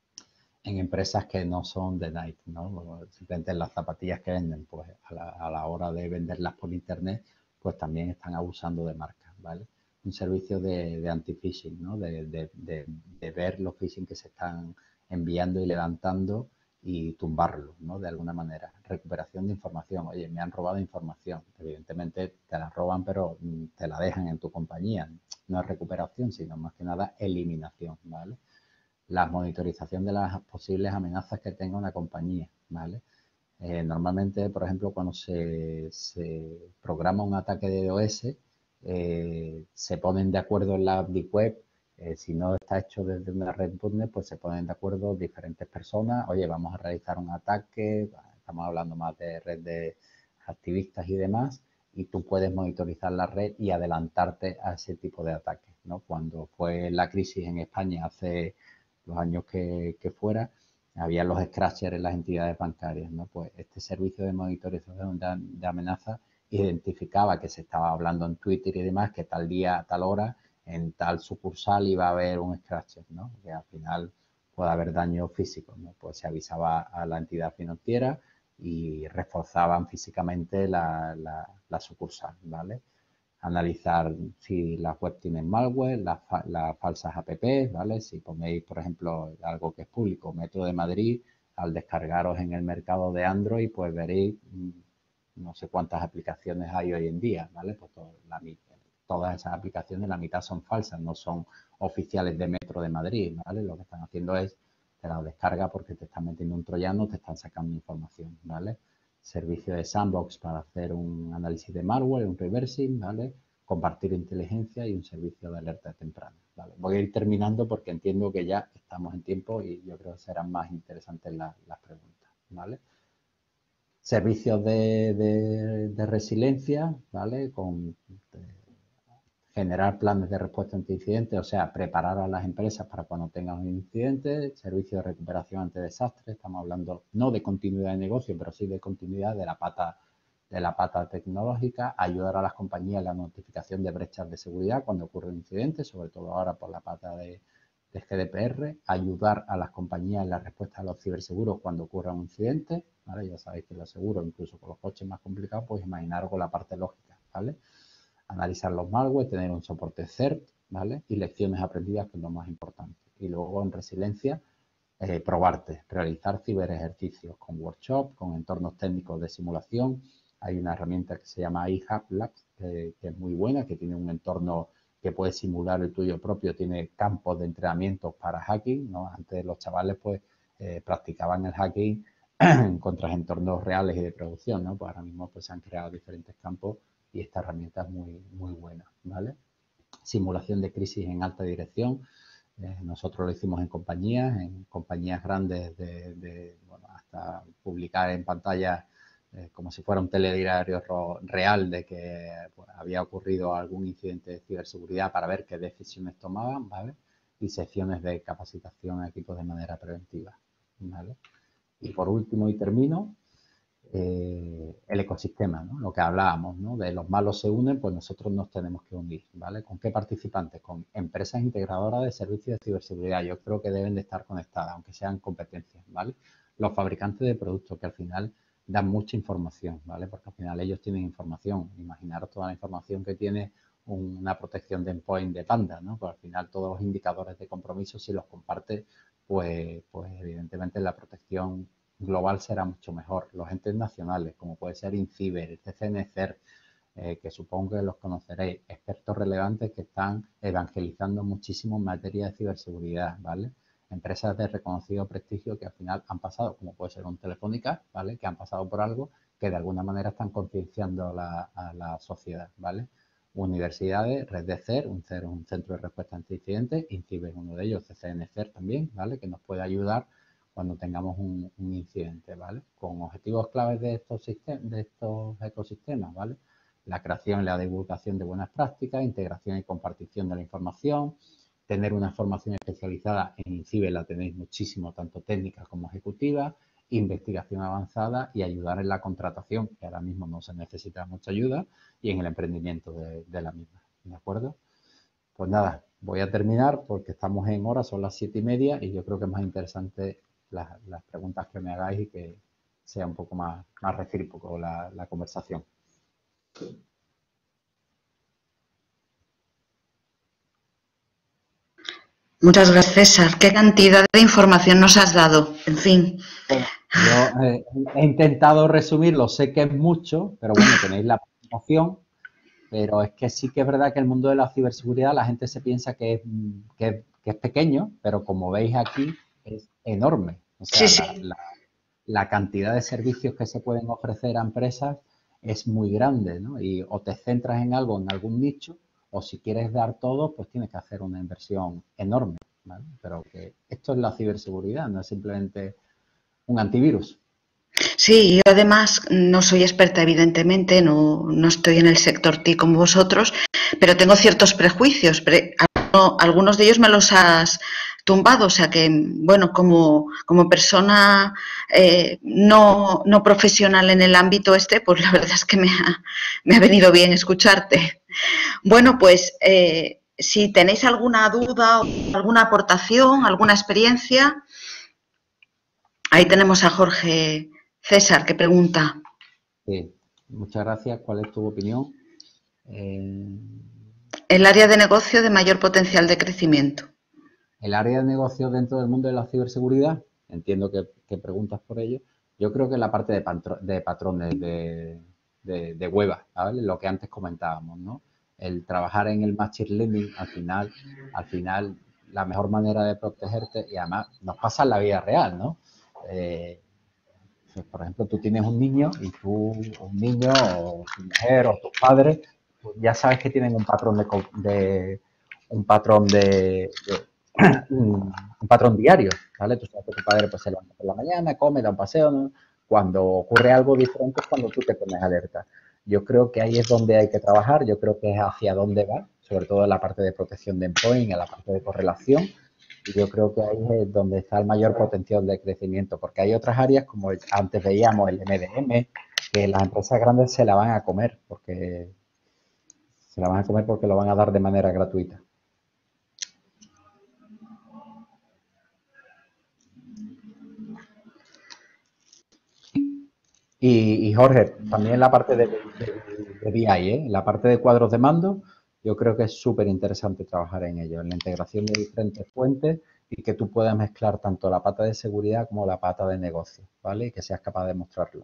[SPEAKER 1] en empresas que no son de Nike, ¿no? Simplemente las zapatillas que venden, pues a la, a la hora de venderlas por internet, pues también están abusando de marcas, ¿vale? Un servicio de, de anti-phishing, ¿no? De, de, de, de ver los phishing que se están enviando y levantando y tumbarlos, ¿no? De alguna manera. Recuperación de información. Oye, me han robado información. Evidentemente te la roban, pero te la dejan en tu compañía. No es recuperación, sino más que nada eliminación, ¿vale? La monitorización de las posibles amenazas que tenga una compañía, ¿vale? Eh, normalmente, por ejemplo, cuando se, se programa un ataque de DOS, eh, se ponen de acuerdo en la Deep Web, eh, si no está hecho desde una red botnet, pues se ponen de acuerdo diferentes personas, oye, vamos a realizar un ataque, estamos hablando más de red de activistas y demás, y tú puedes monitorizar la red y adelantarte a ese tipo de ataques, ¿no? Cuando fue la crisis en España hace los años que, que fuera, había los scratchers en las entidades bancarias, ¿no? Pues este servicio de monitorización de, de amenazas identificaba que se estaba hablando en Twitter y demás, que tal día, a tal hora, en tal sucursal iba a haber un scratcher, ¿no? Que al final puede haber daños físicos, ¿no? Pues se avisaba a la entidad financiera y reforzaban físicamente la, la, la sucursal, ¿vale? Analizar si las web tienen malware, las, las falsas apps, ¿vale? Si ponéis, por ejemplo, algo que es público, Metro de Madrid, al descargaros en el mercado de Android, pues veréis no sé cuántas aplicaciones hay hoy en día, ¿vale? Pues todo, la, todas esas aplicaciones, la mitad son falsas, no son oficiales de Metro de Madrid, ¿vale? Lo que están haciendo es, te la descarga porque te están metiendo un troyano, te están sacando información, ¿vale? Servicio de sandbox para hacer un análisis de malware, un reversing, ¿vale? Compartir inteligencia y un servicio de alerta temprana, ¿vale? Voy a ir terminando porque entiendo que ya estamos en tiempo y yo creo que serán más interesantes las, las preguntas, ¿vale? Servicios de, de, de resiliencia, ¿vale? Con eh, generar planes de respuesta ante incidentes, o sea, preparar a las empresas para cuando tengan un incidente, servicio de recuperación ante desastres, estamos hablando no de continuidad de negocio, pero sí de continuidad de la pata de la pata tecnológica, ayudar a las compañías en la notificación de brechas de seguridad cuando ocurre un incidente, sobre todo ahora por la pata de, de G D P R, ayudar a las compañías en la respuesta a los ciberseguros cuando ocurra un incidente, ¿vale? Ya sabéis que los seguros, incluso con los coches más complicados, pues imaginaros con la parte lógica, ¿vale? Analizar los malware, tener un soporte C E R T, ¿vale? Y lecciones aprendidas, que es lo más importante. Y luego en resiliencia, eh, probarte, realizar ciberejercicios con workshops, con entornos técnicos de simulación. Hay una herramienta que se llama iHub Labs, eh, que es muy buena, que tiene un entorno que puede simular el tuyo propio, tiene campos de entrenamiento para hacking, ¿no? Antes los chavales pues eh, practicaban el hacking contra entornos reales y de producción, ¿no? Pues ahora mismo pues se han creado diferentes campos y esta herramienta es muy, muy buena, ¿vale? Simulación de crisis en alta dirección. Eh, nosotros lo hicimos en compañías, en compañías grandes de, de bueno, hasta publicar en pantalla eh, como si fuera un telediario real de que pues, había ocurrido algún incidente de ciberseguridad para ver qué decisiones tomaban, ¿vale? y secciones de capacitación a equipos de manera preventiva, ¿vale? Y por último, y termino, eh, el ecosistema, ¿no? Lo que hablábamos, ¿no? De los malos se unen, pues nosotros nos tenemos que unir, ¿vale? ¿Con qué participantes? Con empresas integradoras de servicios de ciberseguridad. Yo creo que deben de estar conectadas, aunque sean competencias, ¿vale? Los fabricantes de productos, que al final dan mucha información, ¿vale? Porque al final ellos tienen información. Imaginaros toda la información que tiene una protección de endpoint de Panda, ¿no? Pues al final todos los indicadores de compromiso, si los comparte, pues, pues evidentemente la protección global será mucho mejor. Los entes nacionales, como puede ser INCIBER, el C C N C E R, eh, que supongo que los conoceréis, expertos relevantes que están evangelizando muchísimo en materia de ciberseguridad, ¿vale? Empresas de reconocido prestigio que al final han pasado, como puede ser un Telefónica, ¿vale? Que han pasado por algo que de alguna manera están concienciando la, a la sociedad, ¿vale? Universidades, Red de C E R, un, C E R, un centro de respuesta ante incidentes, INCIBER, uno de ellos, C C N C E R también, ¿vale? Que nos puede ayudar cuando tengamos un, un incidente, ¿vale? Con objetivos claves de estos, de estos ecosistemas, ¿vale? La creación y la divulgación de buenas prácticas, integración y compartición de la información, tener una formación especializada en INCIBER, la tenéis muchísimo, tanto técnica como ejecutiva, investigación avanzada y ayudar en la contratación, que ahora mismo no se necesita mucha ayuda, y en el emprendimiento de, de la misma, ¿de acuerdo? Pues nada, voy a terminar porque estamos en hora, son las siete y media y yo creo que es más interesante las, las preguntas que me hagáis y que sea un poco más, más recíproco la, la conversación.
[SPEAKER 2] Muchas gracias, César. ¿Qué cantidad de información nos has dado? En fin.
[SPEAKER 1] Bueno, yo eh, he intentado resumirlo, sé que es mucho, pero bueno, tenéis la presentación, pero es que sí que es verdad que el mundo de la ciberseguridad la gente se piensa que es, que, que es pequeño, pero como veis aquí es enorme. O sea,
[SPEAKER 2] Sí, sí.
[SPEAKER 1] la, la, la cantidad de servicios que se pueden ofrecer a empresas es muy grande, ¿no? Y o te centras en algo, en algún nicho, o si quieres dar todo, pues tienes que hacer una inversión enorme, ¿vale? Pero que esto es la ciberseguridad, no es simplemente un antivirus.
[SPEAKER 2] Sí, yo además no soy experta, evidentemente, no, no estoy en el sector T I como vosotros, pero tengo ciertos prejuicios. Pero algunos de ellos me los has tumbado, o sea que, bueno, como, como persona eh, no, no profesional en el ámbito este, pues la verdad es que me ha, me ha venido bien escucharte. Bueno, pues eh, si tenéis alguna duda o alguna aportación, alguna experiencia, ahí tenemos a Jorge César, que pregunta.
[SPEAKER 1] Sí, muchas gracias. ¿Cuál es tu opinión? Eh,
[SPEAKER 2] El área de negocio de mayor potencial de crecimiento.
[SPEAKER 1] el área de negocio dentro del mundo de la ciberseguridad, entiendo que, que preguntas por ello, yo creo que la parte de, de patrones de, de, de web, ¿vale? Lo que antes comentábamos, ¿no? El trabajar en el machine learning, al final, al final, la mejor manera de protegerte, y además nos pasa en la vida real, ¿no? Eh, por ejemplo, tú tienes un niño y tú, un niño o tu mujer o tus padres, pues ya sabes que tienen un patrón de, de un patrón de, de un, un patrón diario, ¿vale? Tú sabes que tu padre pues se levanta por la mañana, come, da un paseo, ¿no? Cuando ocurre algo diferente es cuando tú te pones alerta. Yo creo que ahí es donde hay que trabajar, yo creo que es hacia dónde va, sobre todo en la parte de protección de endpoint, en la parte de correlación, y yo creo que ahí es donde está el mayor potencial de crecimiento, porque hay otras áreas, como antes veíamos el M D M, que las empresas grandes se la van a comer, porque se la van a comer porque lo van a dar de manera gratuita. Y, y Jorge, también la parte de, de, de B I, ¿eh? La parte de cuadros de mando, yo creo que es súper interesante trabajar en ello, en la integración de diferentes fuentes y que tú puedas mezclar tanto la pata de seguridad como la pata de negocio, ¿vale? Y que seas capaz de mostrarlo.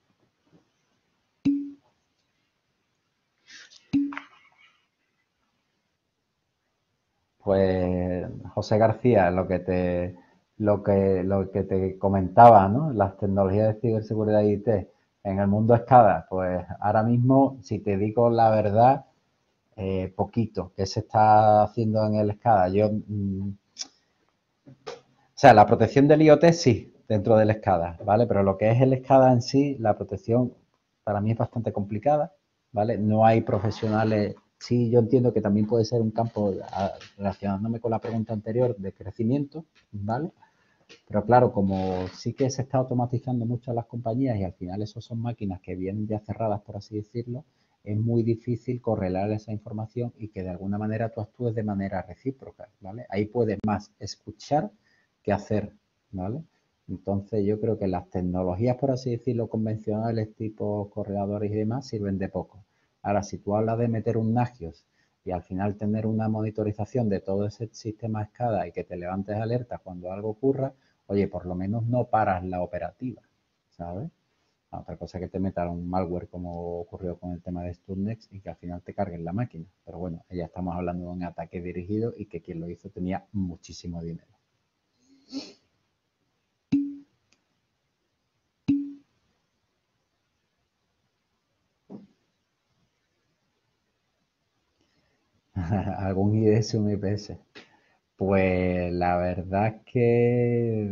[SPEAKER 1] Pues José García, lo que te lo que lo que te comentaba, ¿no? Las tecnologías de ciberseguridad I T en el mundo SCADA, pues ahora mismo, si te digo la verdad, eh, poquito que se está haciendo en el SCADA. Yo, mm, o sea, la protección del I O T sí, dentro del SCADA, ¿vale? Pero lo que es el SCADA en sí, la protección para mí es bastante complicada, ¿vale? No hay profesionales sí, yo entiendo que también puede ser un campo, a, relacionándome con la pregunta anterior, de crecimiento, ¿vale? Pero claro, como sí que se está automatizando mucho en las compañías y al final eso son máquinas que vienen ya cerradas, por así decirlo, es muy difícil correlar esa información y que de alguna manera tú actúes de manera recíproca, ¿vale? Ahí puedes más escuchar que hacer, ¿vale? Entonces yo creo que las tecnologías, por así decirlo, convencionales, tipo correladores y demás, sirven de poco. Ahora, si tú hablas de meter un Nagios y al final tener una monitorización de todo ese sistema SCADA y que te levantes alertas cuando algo ocurra, oye, por lo menos no paras la operativa, ¿sabes? Otra cosa es que te metan un malware como ocurrió con el tema de Stunnex y que al final te carguen la máquina. Pero bueno, ya estamos hablando de un ataque dirigido y que quien lo hizo tenía muchísimo dinero. ¿Algún I D S o un I P S? Pues la verdad es que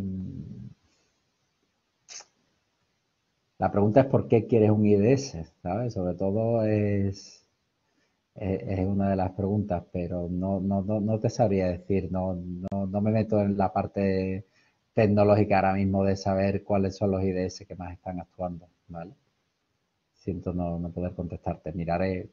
[SPEAKER 1] la pregunta es por qué quieres un I D S, ¿sabes? Sobre todo es, es, es una de las preguntas, pero no, no, no, no te sabría decir, no, no, no me meto en la parte tecnológica ahora mismo de saber cuáles son los I D S que más están actuando, ¿vale? Siento no, no poder contestarte, miraré.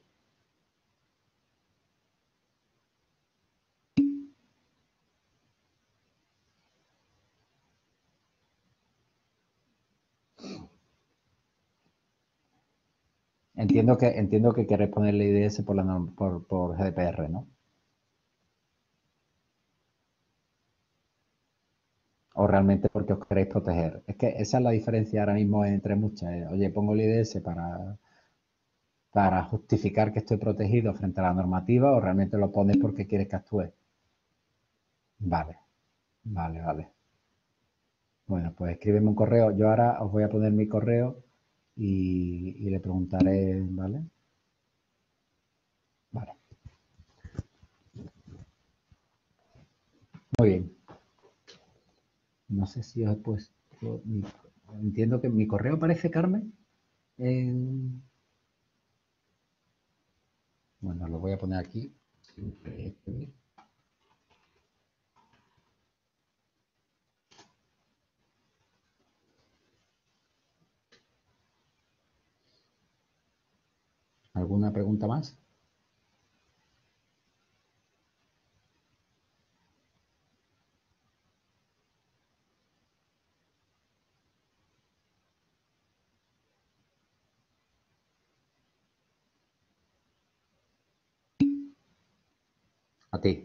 [SPEAKER 1] Entiendo que, entiendo que queréis ponerle I D S por, la, norm- por, por G D P R, ¿no? O realmente porque os queréis proteger. Es que esa es la diferencia ahora mismo entre muchas. eh. Oye, pongo el I D S para, para justificar que estoy protegido frente a la normativa o realmente lo pones porque quieres que actúe. Vale, vale, vale. Bueno, pues escríbeme un correo. Yo ahora os voy a poner mi correo y, y le preguntaré, ¿vale? Vale, muy bien. No sé si os he puesto mi- entiendo que mi correo aparece, Carmen. En- Bueno, lo voy a poner aquí. ¿Alguna pregunta más? A ti.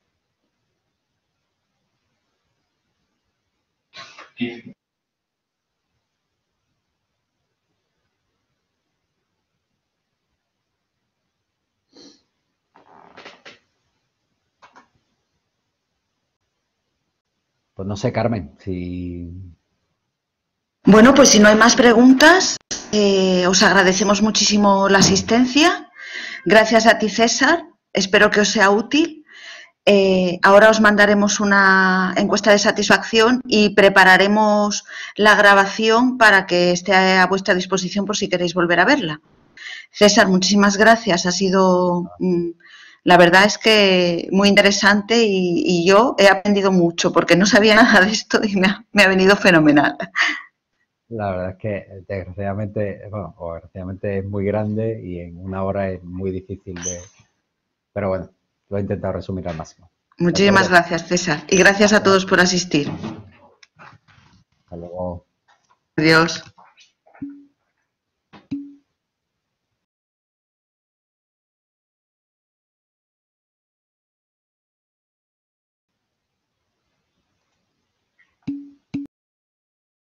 [SPEAKER 1] Pues no sé, Carmen, si...
[SPEAKER 2] Bueno, pues si no hay más preguntas, eh, os agradecemos muchísimo la asistencia. Gracias a ti, César. Espero que os sea útil. Eh, ahora os mandaremos una encuesta de satisfacción y prepararemos la grabación para que esté a vuestra disposición por si queréis volver a verla. César, muchísimas gracias. Ha sido, mm, la verdad es que muy interesante y, y yo he aprendido mucho porque no sabía nada de esto y me ha, me ha venido fenomenal.
[SPEAKER 1] La verdad es que desgraciadamente, bueno, o desgraciadamente es muy grande y en una hora es muy difícil de... Pero bueno, lo he intentado resumir al máximo. ¿De
[SPEAKER 2] Muchísimas
[SPEAKER 1] acuerdo?
[SPEAKER 2] gracias, César. Y gracias a
[SPEAKER 1] Gracias.
[SPEAKER 2] todos por asistir.
[SPEAKER 1] Hasta luego.
[SPEAKER 2] Adiós.